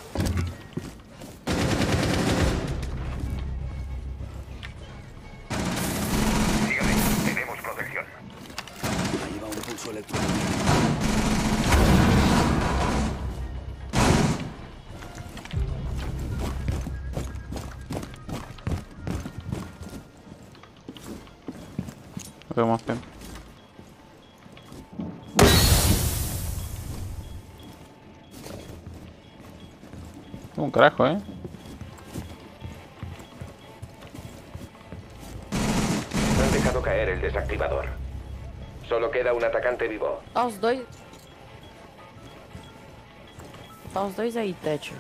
Sígame, tenemos protección. Ahí va un pulso electromagnético. No tengo más tiempo. Un carajo, Han dejado caer el desactivador. Solo queda un atacante vivo. Tá os dois. Tá os dois aí, Thatcher.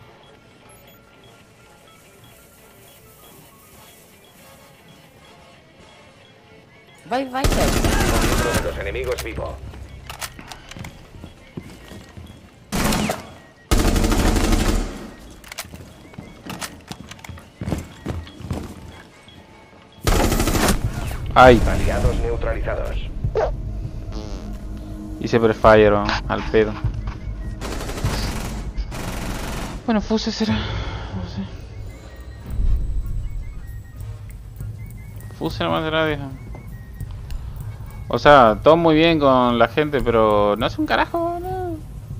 Vai, Thatcher. Uno de los enemigos vivo. Ay. Aliados neutralizados. Hice prefire al pedo. Bueno, fuse será. No sé. Fuse nomás será, vieja. O sea, todo muy bien con la gente, pero no hace un carajo, no.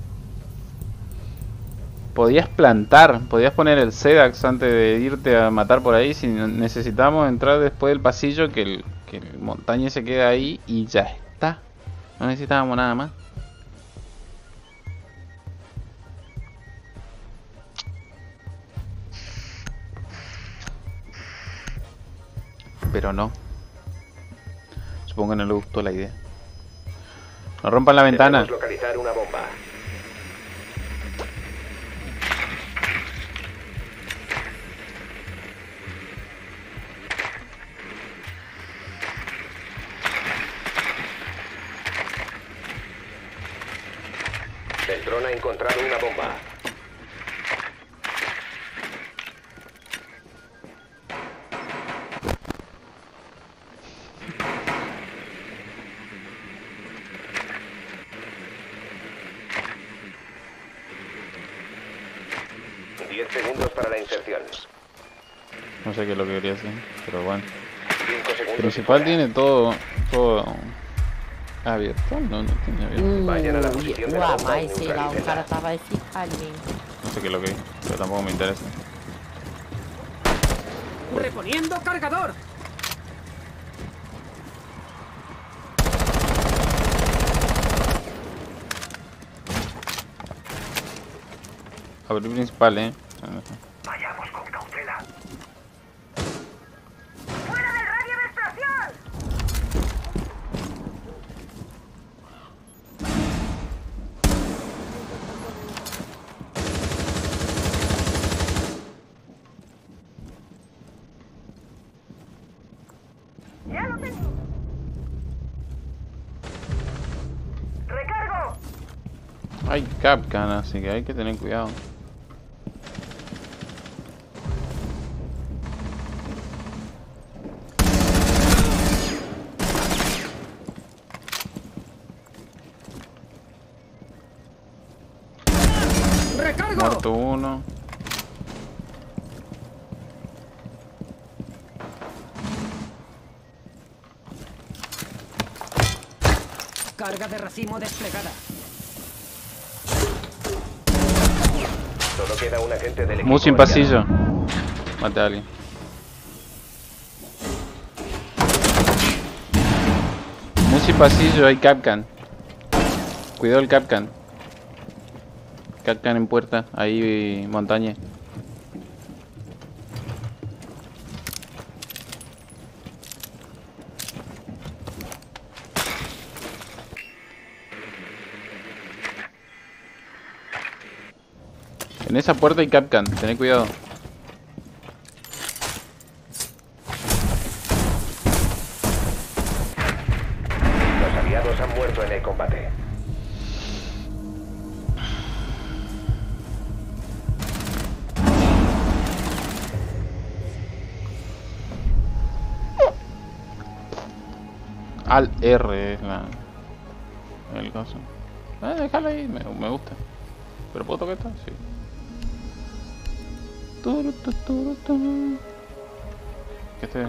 Podías plantar, podías poner el Sedax antes de irte a matar por ahí. Si necesitamos entrar después del pasillo, que el montaña se queda ahí y ya está. No necesitábamos nada más. Pero no. Supongo que no le gustó la idea. No rompan la ventana. Debemos localizar una bomba. El dron ha encontrado una bomba. segundos para la inserción. No sé qué es lo que quería hacer, pero bueno. 5 segundos. El principal tiene todo abierto. No tiene abierto. Vayan a la posición de la bomba y Mas sei lá, o cara neutralícenla. tava eficaz ali. No sé qué es lo que es, pero tampoco me interesa. ¡Reponiendo cargador! Abrir principal, Vayamos con cautela. ¡Fuera del radio de explosión! ¡Ya lo tengo! ¡Recargo! Hay Capcan, así que hay que tener cuidado. ¡Recargo! Muerto uno. Carga de racimo desplegada. Solo queda un agente del equipo. Musi en aliado. pasillo. Mate a alguien. Musi pasillo, hay Capcan. Cuidado el Capcan. Capcan en puerta, ahí montaña. En esa puerta hay Capcan, tened cuidado. Los aliados han muerto en el combate. Al R es el coso. Déjalo ahí, me gusta. ¿Pero puedo tocar esto? Sí. ¿Qué esté?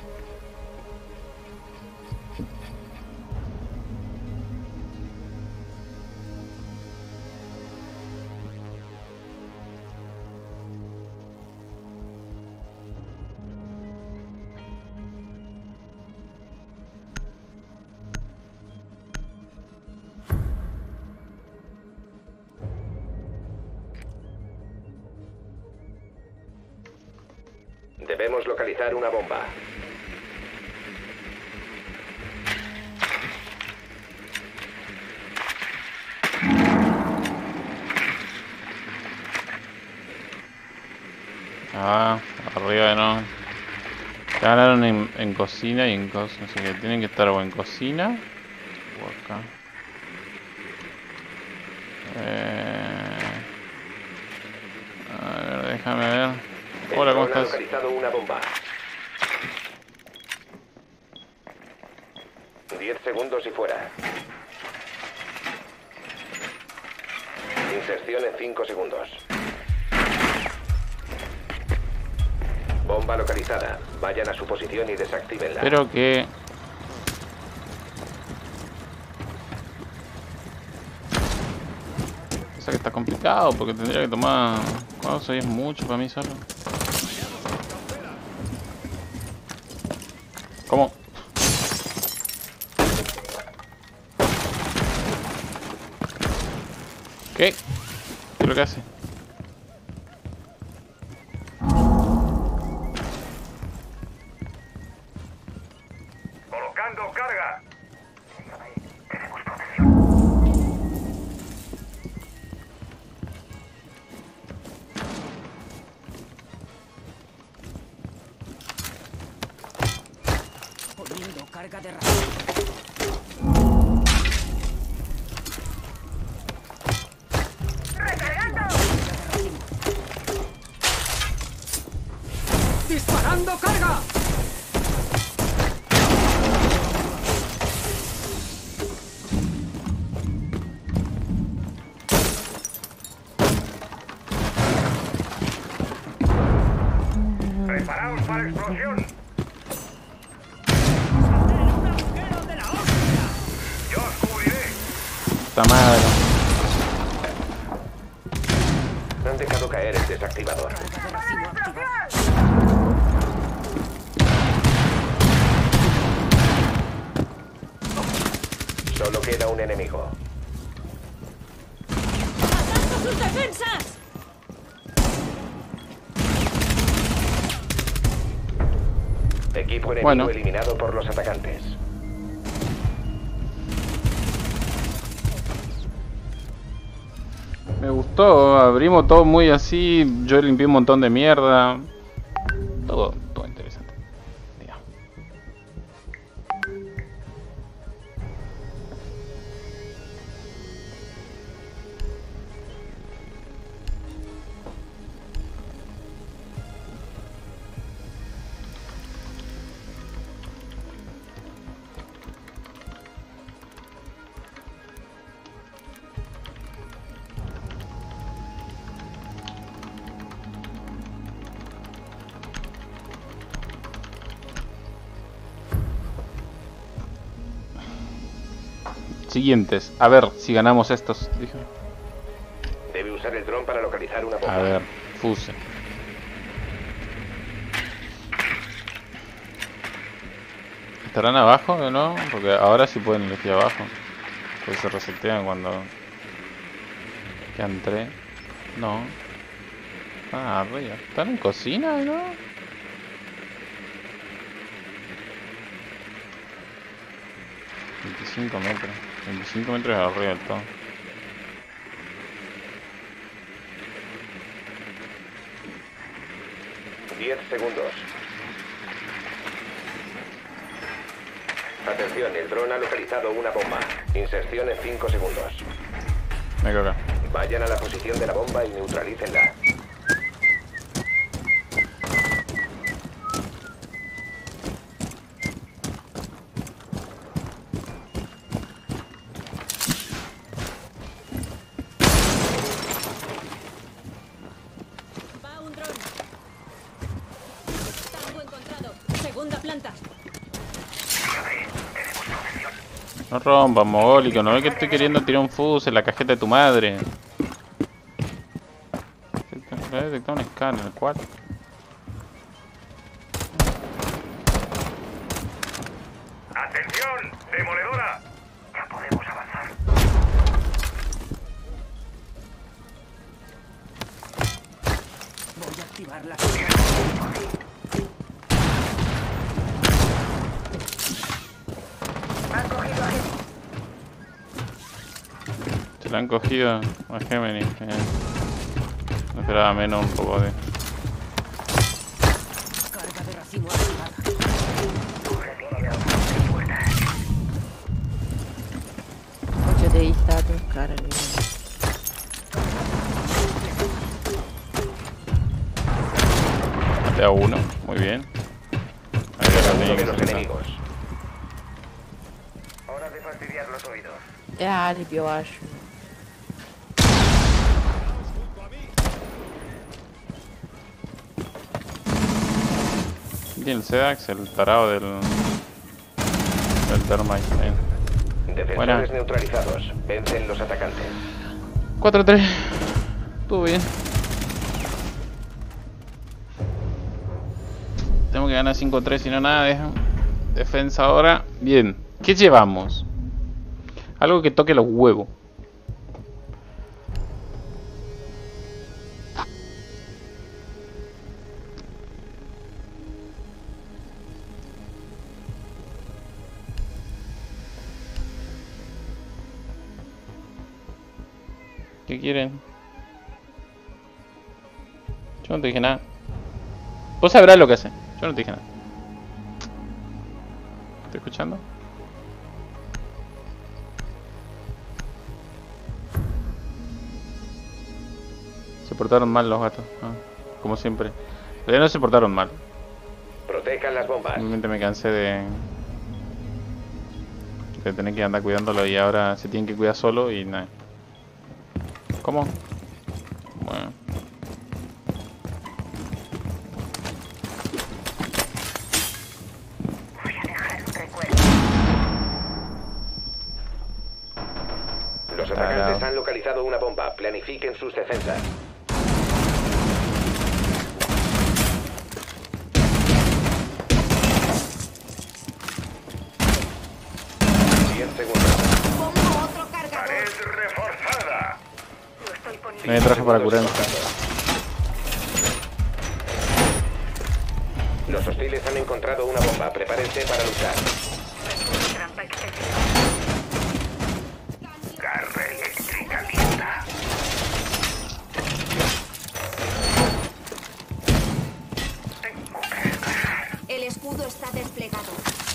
Debemos localizar una bomba. Ah, arriba no. Ganaron en cocina y en cosas, así que tienen que estar o en cocina o acá. A ver, déjame ver. Hola, ¿cómo El dron ha estás? localizado una bomba. 10 segundos y fuera. Inserción en 5 segundos. Bomba localizada. Vayan a su posición y desactívenla. Espero que... Pasa que está complicado porque tendría que tomar... ¿Cuánto? Es mucho para mí solo. ¿Cómo? ¿Qué? ¿Qué es lo que hace? Colocando carga. Tenemos protección. Poniendo carga de racimo. ¡Recargando! ¡Disparando carga! ¡Preparaos para explosión! ¡Yo os cubriré! Puta madre. Han dejado caer el desactivador. Solo queda un enemigo. ¡Atacando sus defensas! Equipo enemigo Bueno. eliminado por los atacantes. Me gustó, abrimos todo muy así, yo limpié un montón de mierda. Todo interesante. Digamos. Siguientes, a ver si ganamos estos. Dije. Debe usar el dron para localizar una bomba. A ver, fuse. ¿Estarán abajo o no? Porque ahora sí pueden elegir abajo. Pues se resetean cuando quedan 3. No. Ah, arriba. ¿Están en cocina, no? $25 metros. 25 metros arriba del todo. $10 segundos. Atención, el dron ha localizado una bomba. Inserción en 5 segundos. Me quedo acá. Vayan a la posición de la bomba y neutralícenla. Va un dron. Tango encontrado. Segunda planta. No rompas, mogólico. No ve que estoy queriendo tirar un fuse en la cajeta de tu madre. Voy a detectar un escáner, el 4. ¡Atención! ¡Demoledora! Ya podemos avanzar. Voy a activar la... Han cogido a Gemini. Se la han cogido a Gemini. No esperaba menos un poco de... Carga de racimo activada. Eu tinha deitado um cara ali. Maté a uno, muy bien. Ahí ya lo tenía que Los saltar. enemigos. Hora de fastidiar los oídos. É álibi, eu acho. Tiene el Sedax, el tarado del Thermite. Ahí. Defensores Buena. neutralizados. Vencen los atacantes. 4-3. Estuvo bien. Tengo que ganar 5-3, si no nada de defensa ahora. Bien. ¿Qué llevamos? Algo que toque los huevos. ¿Qué quieren? Yo no te dije nada. Vos sabrás lo que hace. Yo no te dije nada. ¿Estoy escuchando? Se portaron mal los gatos. Como siempre. Pero no se portaron mal. Protejan las bombas. Simplemente me cansé de tener que andar cuidándolo y ahora se tienen que cuidar solo y nada. ¿Cómo? Bueno. localizado una bomba. Planifiquen sus defensas. 10 segundos. Pongo otro cargador. Pared reforzada. Lo estoy poniendo. No hay traje para curar. Los hostiles han encontrado una bomba. Prepárense para luchar. Trampa excesiva. Garra eléctrica lista. El escudo está desplegado.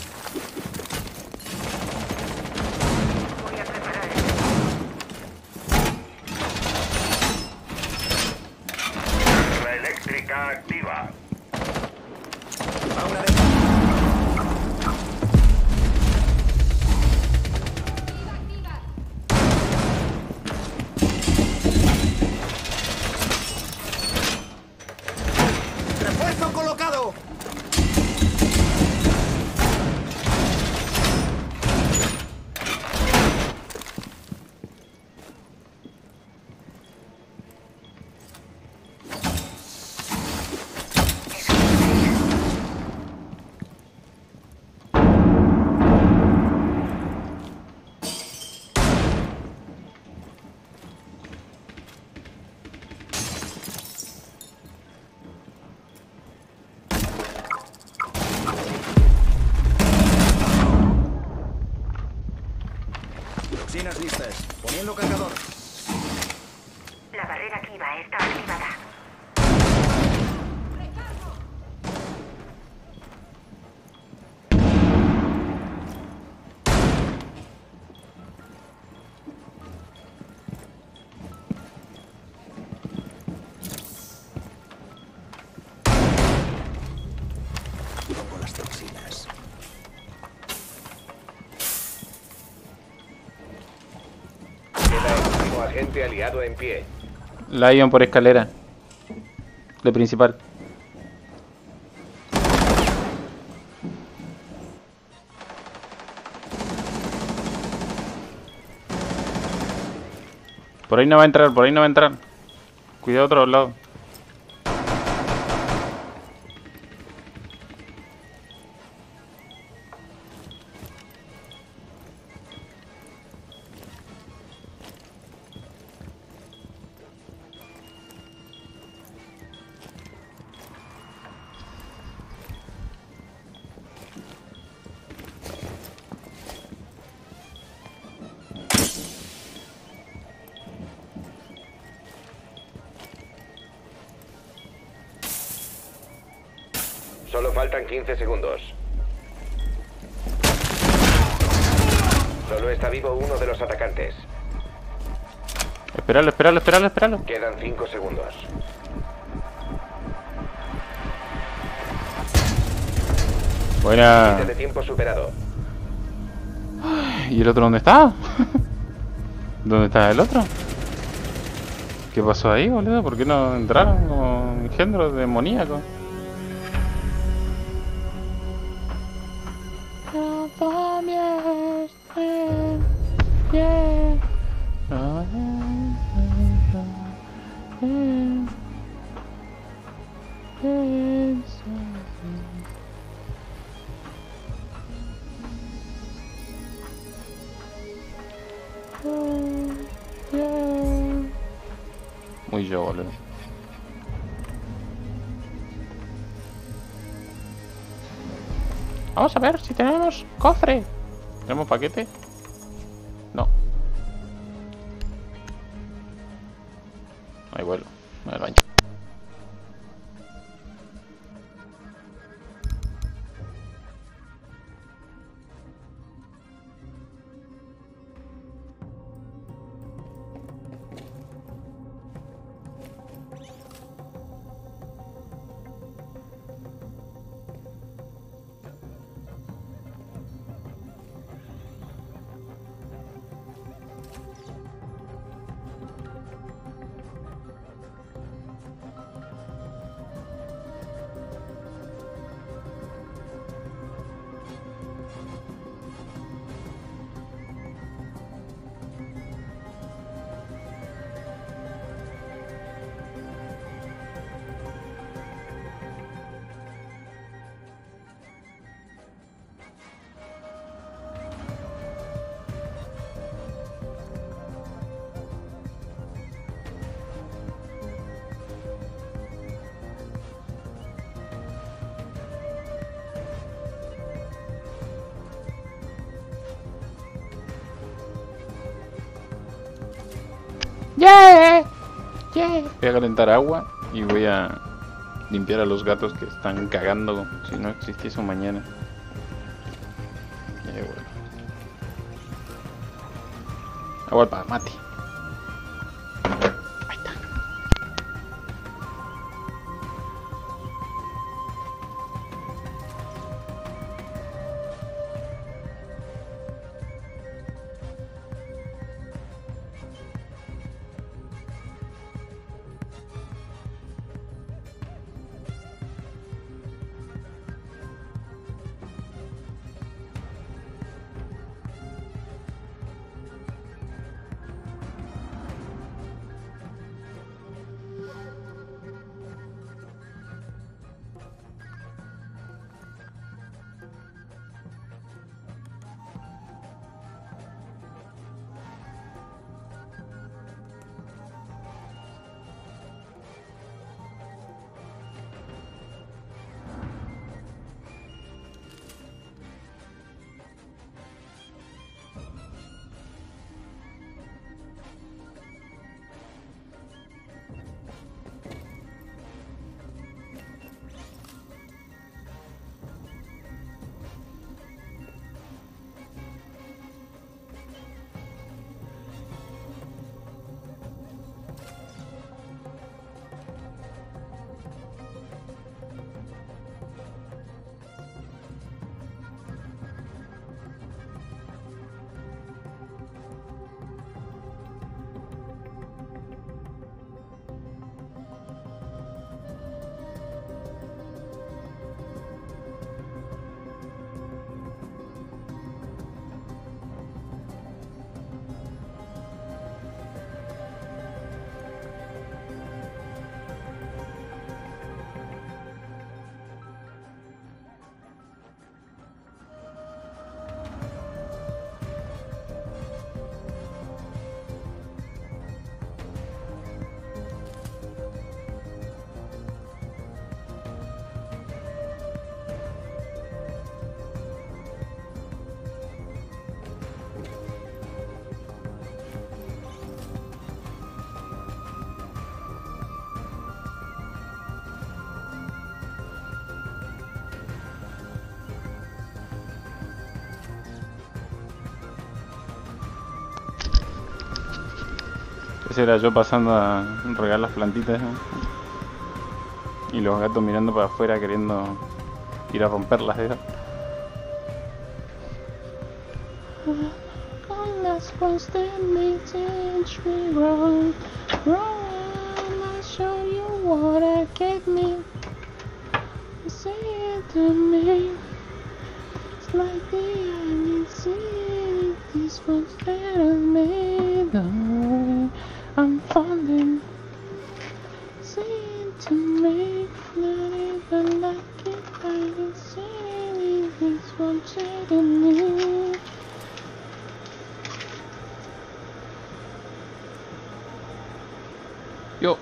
Voy a preparar el... Garra eléctrica activa. ¡Refuerzo colocado! Toxinas listas. Poniendo cargador. La barrera Kiva está activada. Pongo las toxinas. Queda el último agente aliado en pie. Lion por escalera. De principal. Por ahí no va a entrar, por ahí no va a entrar. Cuidado otro lado. Solo faltan 15 segundos. Solo está vivo uno de los atacantes. Esperalo, esperalo, esperalo, esperalo. Quedan 5 segundos. Buena. Límite de tiempo superado. ¿Y el otro dónde está? ¿Dónde está el otro? ¿Qué pasó ahí, boludo? ¿Por qué no entraron como engendros demoníacos? Muy yo, boludo. Vamos a ver si tenemos cofre. ¿Tenemos paquete? No. Ahí vuelo. Al baño. ¡Yeah! ¡Yeah! Voy a calentar agua y voy a limpiar a los gatos que están cagando como si no existiese un mañana. Y ahí vuelvo. Agua para mate. Ahí está. Ese era yo pasando a regar las plantitas, ¿no? Y los gatos mirando para afuera queriendo ir a romperlas, ¿eh? I'm falling, sing to me, not even like it, I can see this one to me. Yo.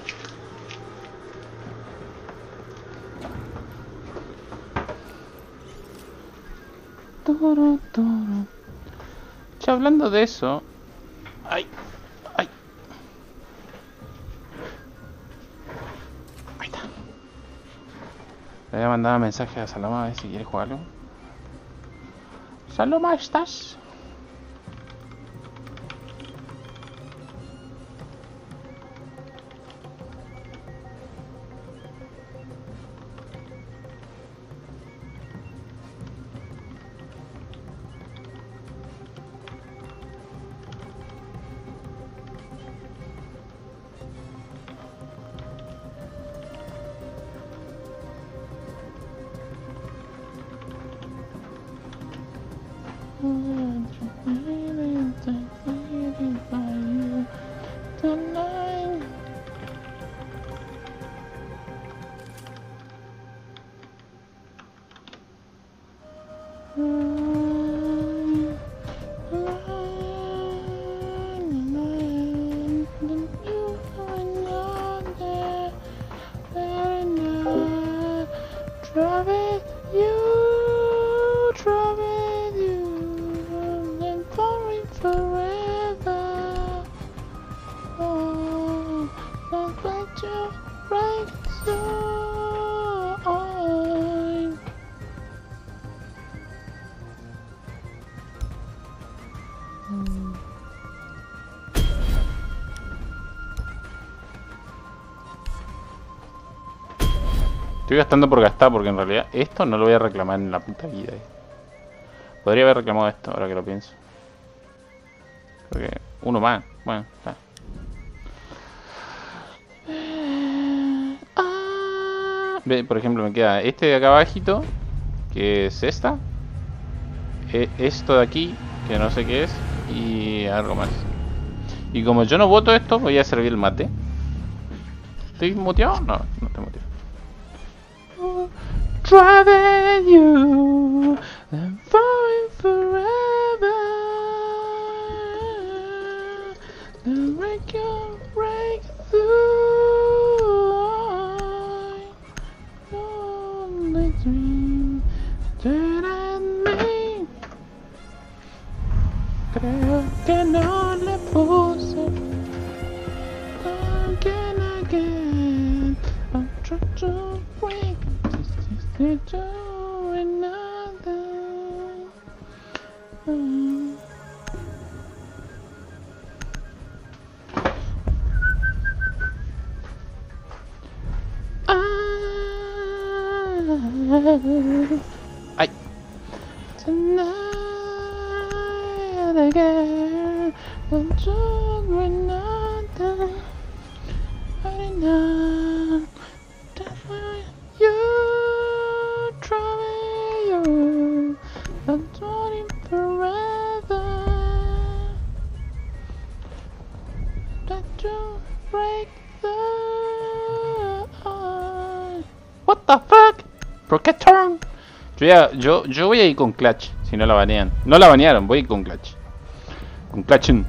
Toro, toro. Ya hablando de eso, ay. Le voy a mandar un mensaje a Saloma a ver si quiere jugar algo. Saloma, ¿estás? Estoy gastando por gastar porque en realidad esto no lo voy a reclamar en la puta vida. Podría haber reclamado esto ahora que lo pienso. Porque uno más. Bueno, está. Ve, por ejemplo, me queda este de acá abajito, que es esta. Esto de aquí, que no sé qué es. Y algo más. Y como yo no voto esto, voy a servir el mate. ¿Estoy muteado? No, no estoy muteado. Driving you and falling forever. The break you break through. Only dream turn at me. Creo que no le puse. Again, again. I'm trying to break. You're doing nothing. Ay. Tonight again. I'm doing nothing. I know. You try you. I'm doing forever. That you break the heart. What the fuck? ¿Por qué turn? Yo voy a ir con Clutch, si no la banean. No la banearon, voy a ir con Clutch. Con Clutchen.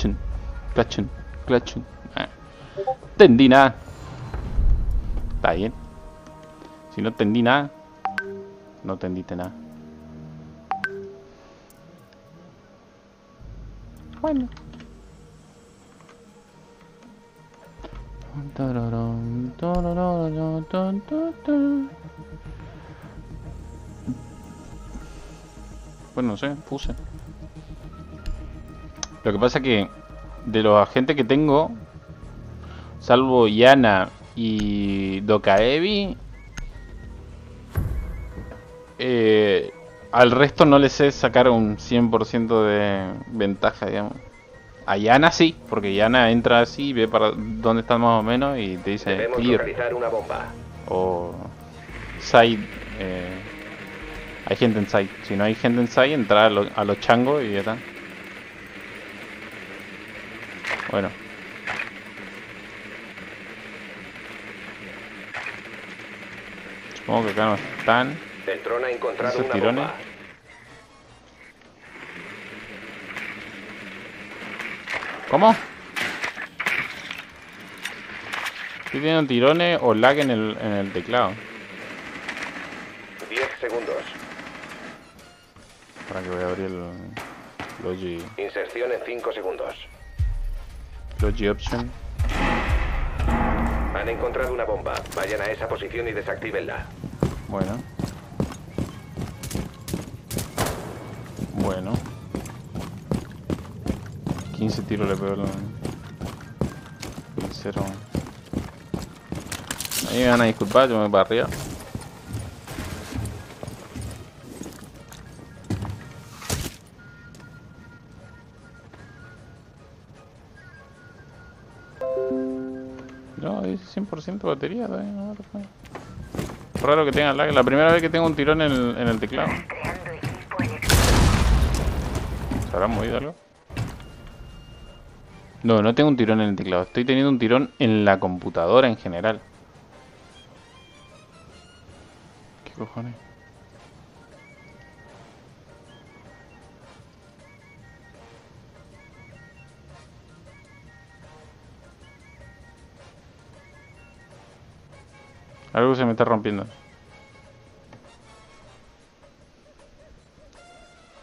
Entendí nada. Está bien. Si no entendí nada, no entendiste nada. Bueno. Bueno, no sé, puse. Lo que pasa que de los agentes que tengo, salvo Yana y Dokaevi, al resto no les sé sacar un 100% de ventaja, digamos. A Yana sí, porque Yana entra así, ve para dónde están más o menos y te dice debemos clear. localizar una bomba. O side, hay gente en side. Si no hay gente en side, entra a los changos y ya está. Bueno. Supongo que acá no están. El dron ha encontrado esos una tirones. bomba. ¿Cómo? Estoy teniendo tirones o lag en el teclado. 10 segundos. Para que voy a abrir el Logi. Inserción en 5 segundos. Logi Option. Han encontrado una bomba. Vayan a esa posición y desactívenla. Bueno. Bueno. 15 tiros le pego el 0. Ahí me van a disculpar, yo me voy para arriba. No, es 100% batería todavía, no. Raro que tenga lag. La primera vez que tengo un tirón en el teclado. ¿Se habrá movido algo? No, no tengo un tirón en el teclado. Estoy teniendo un tirón en la computadora en general. ¿Qué cojones? Algo se me está rompiendo.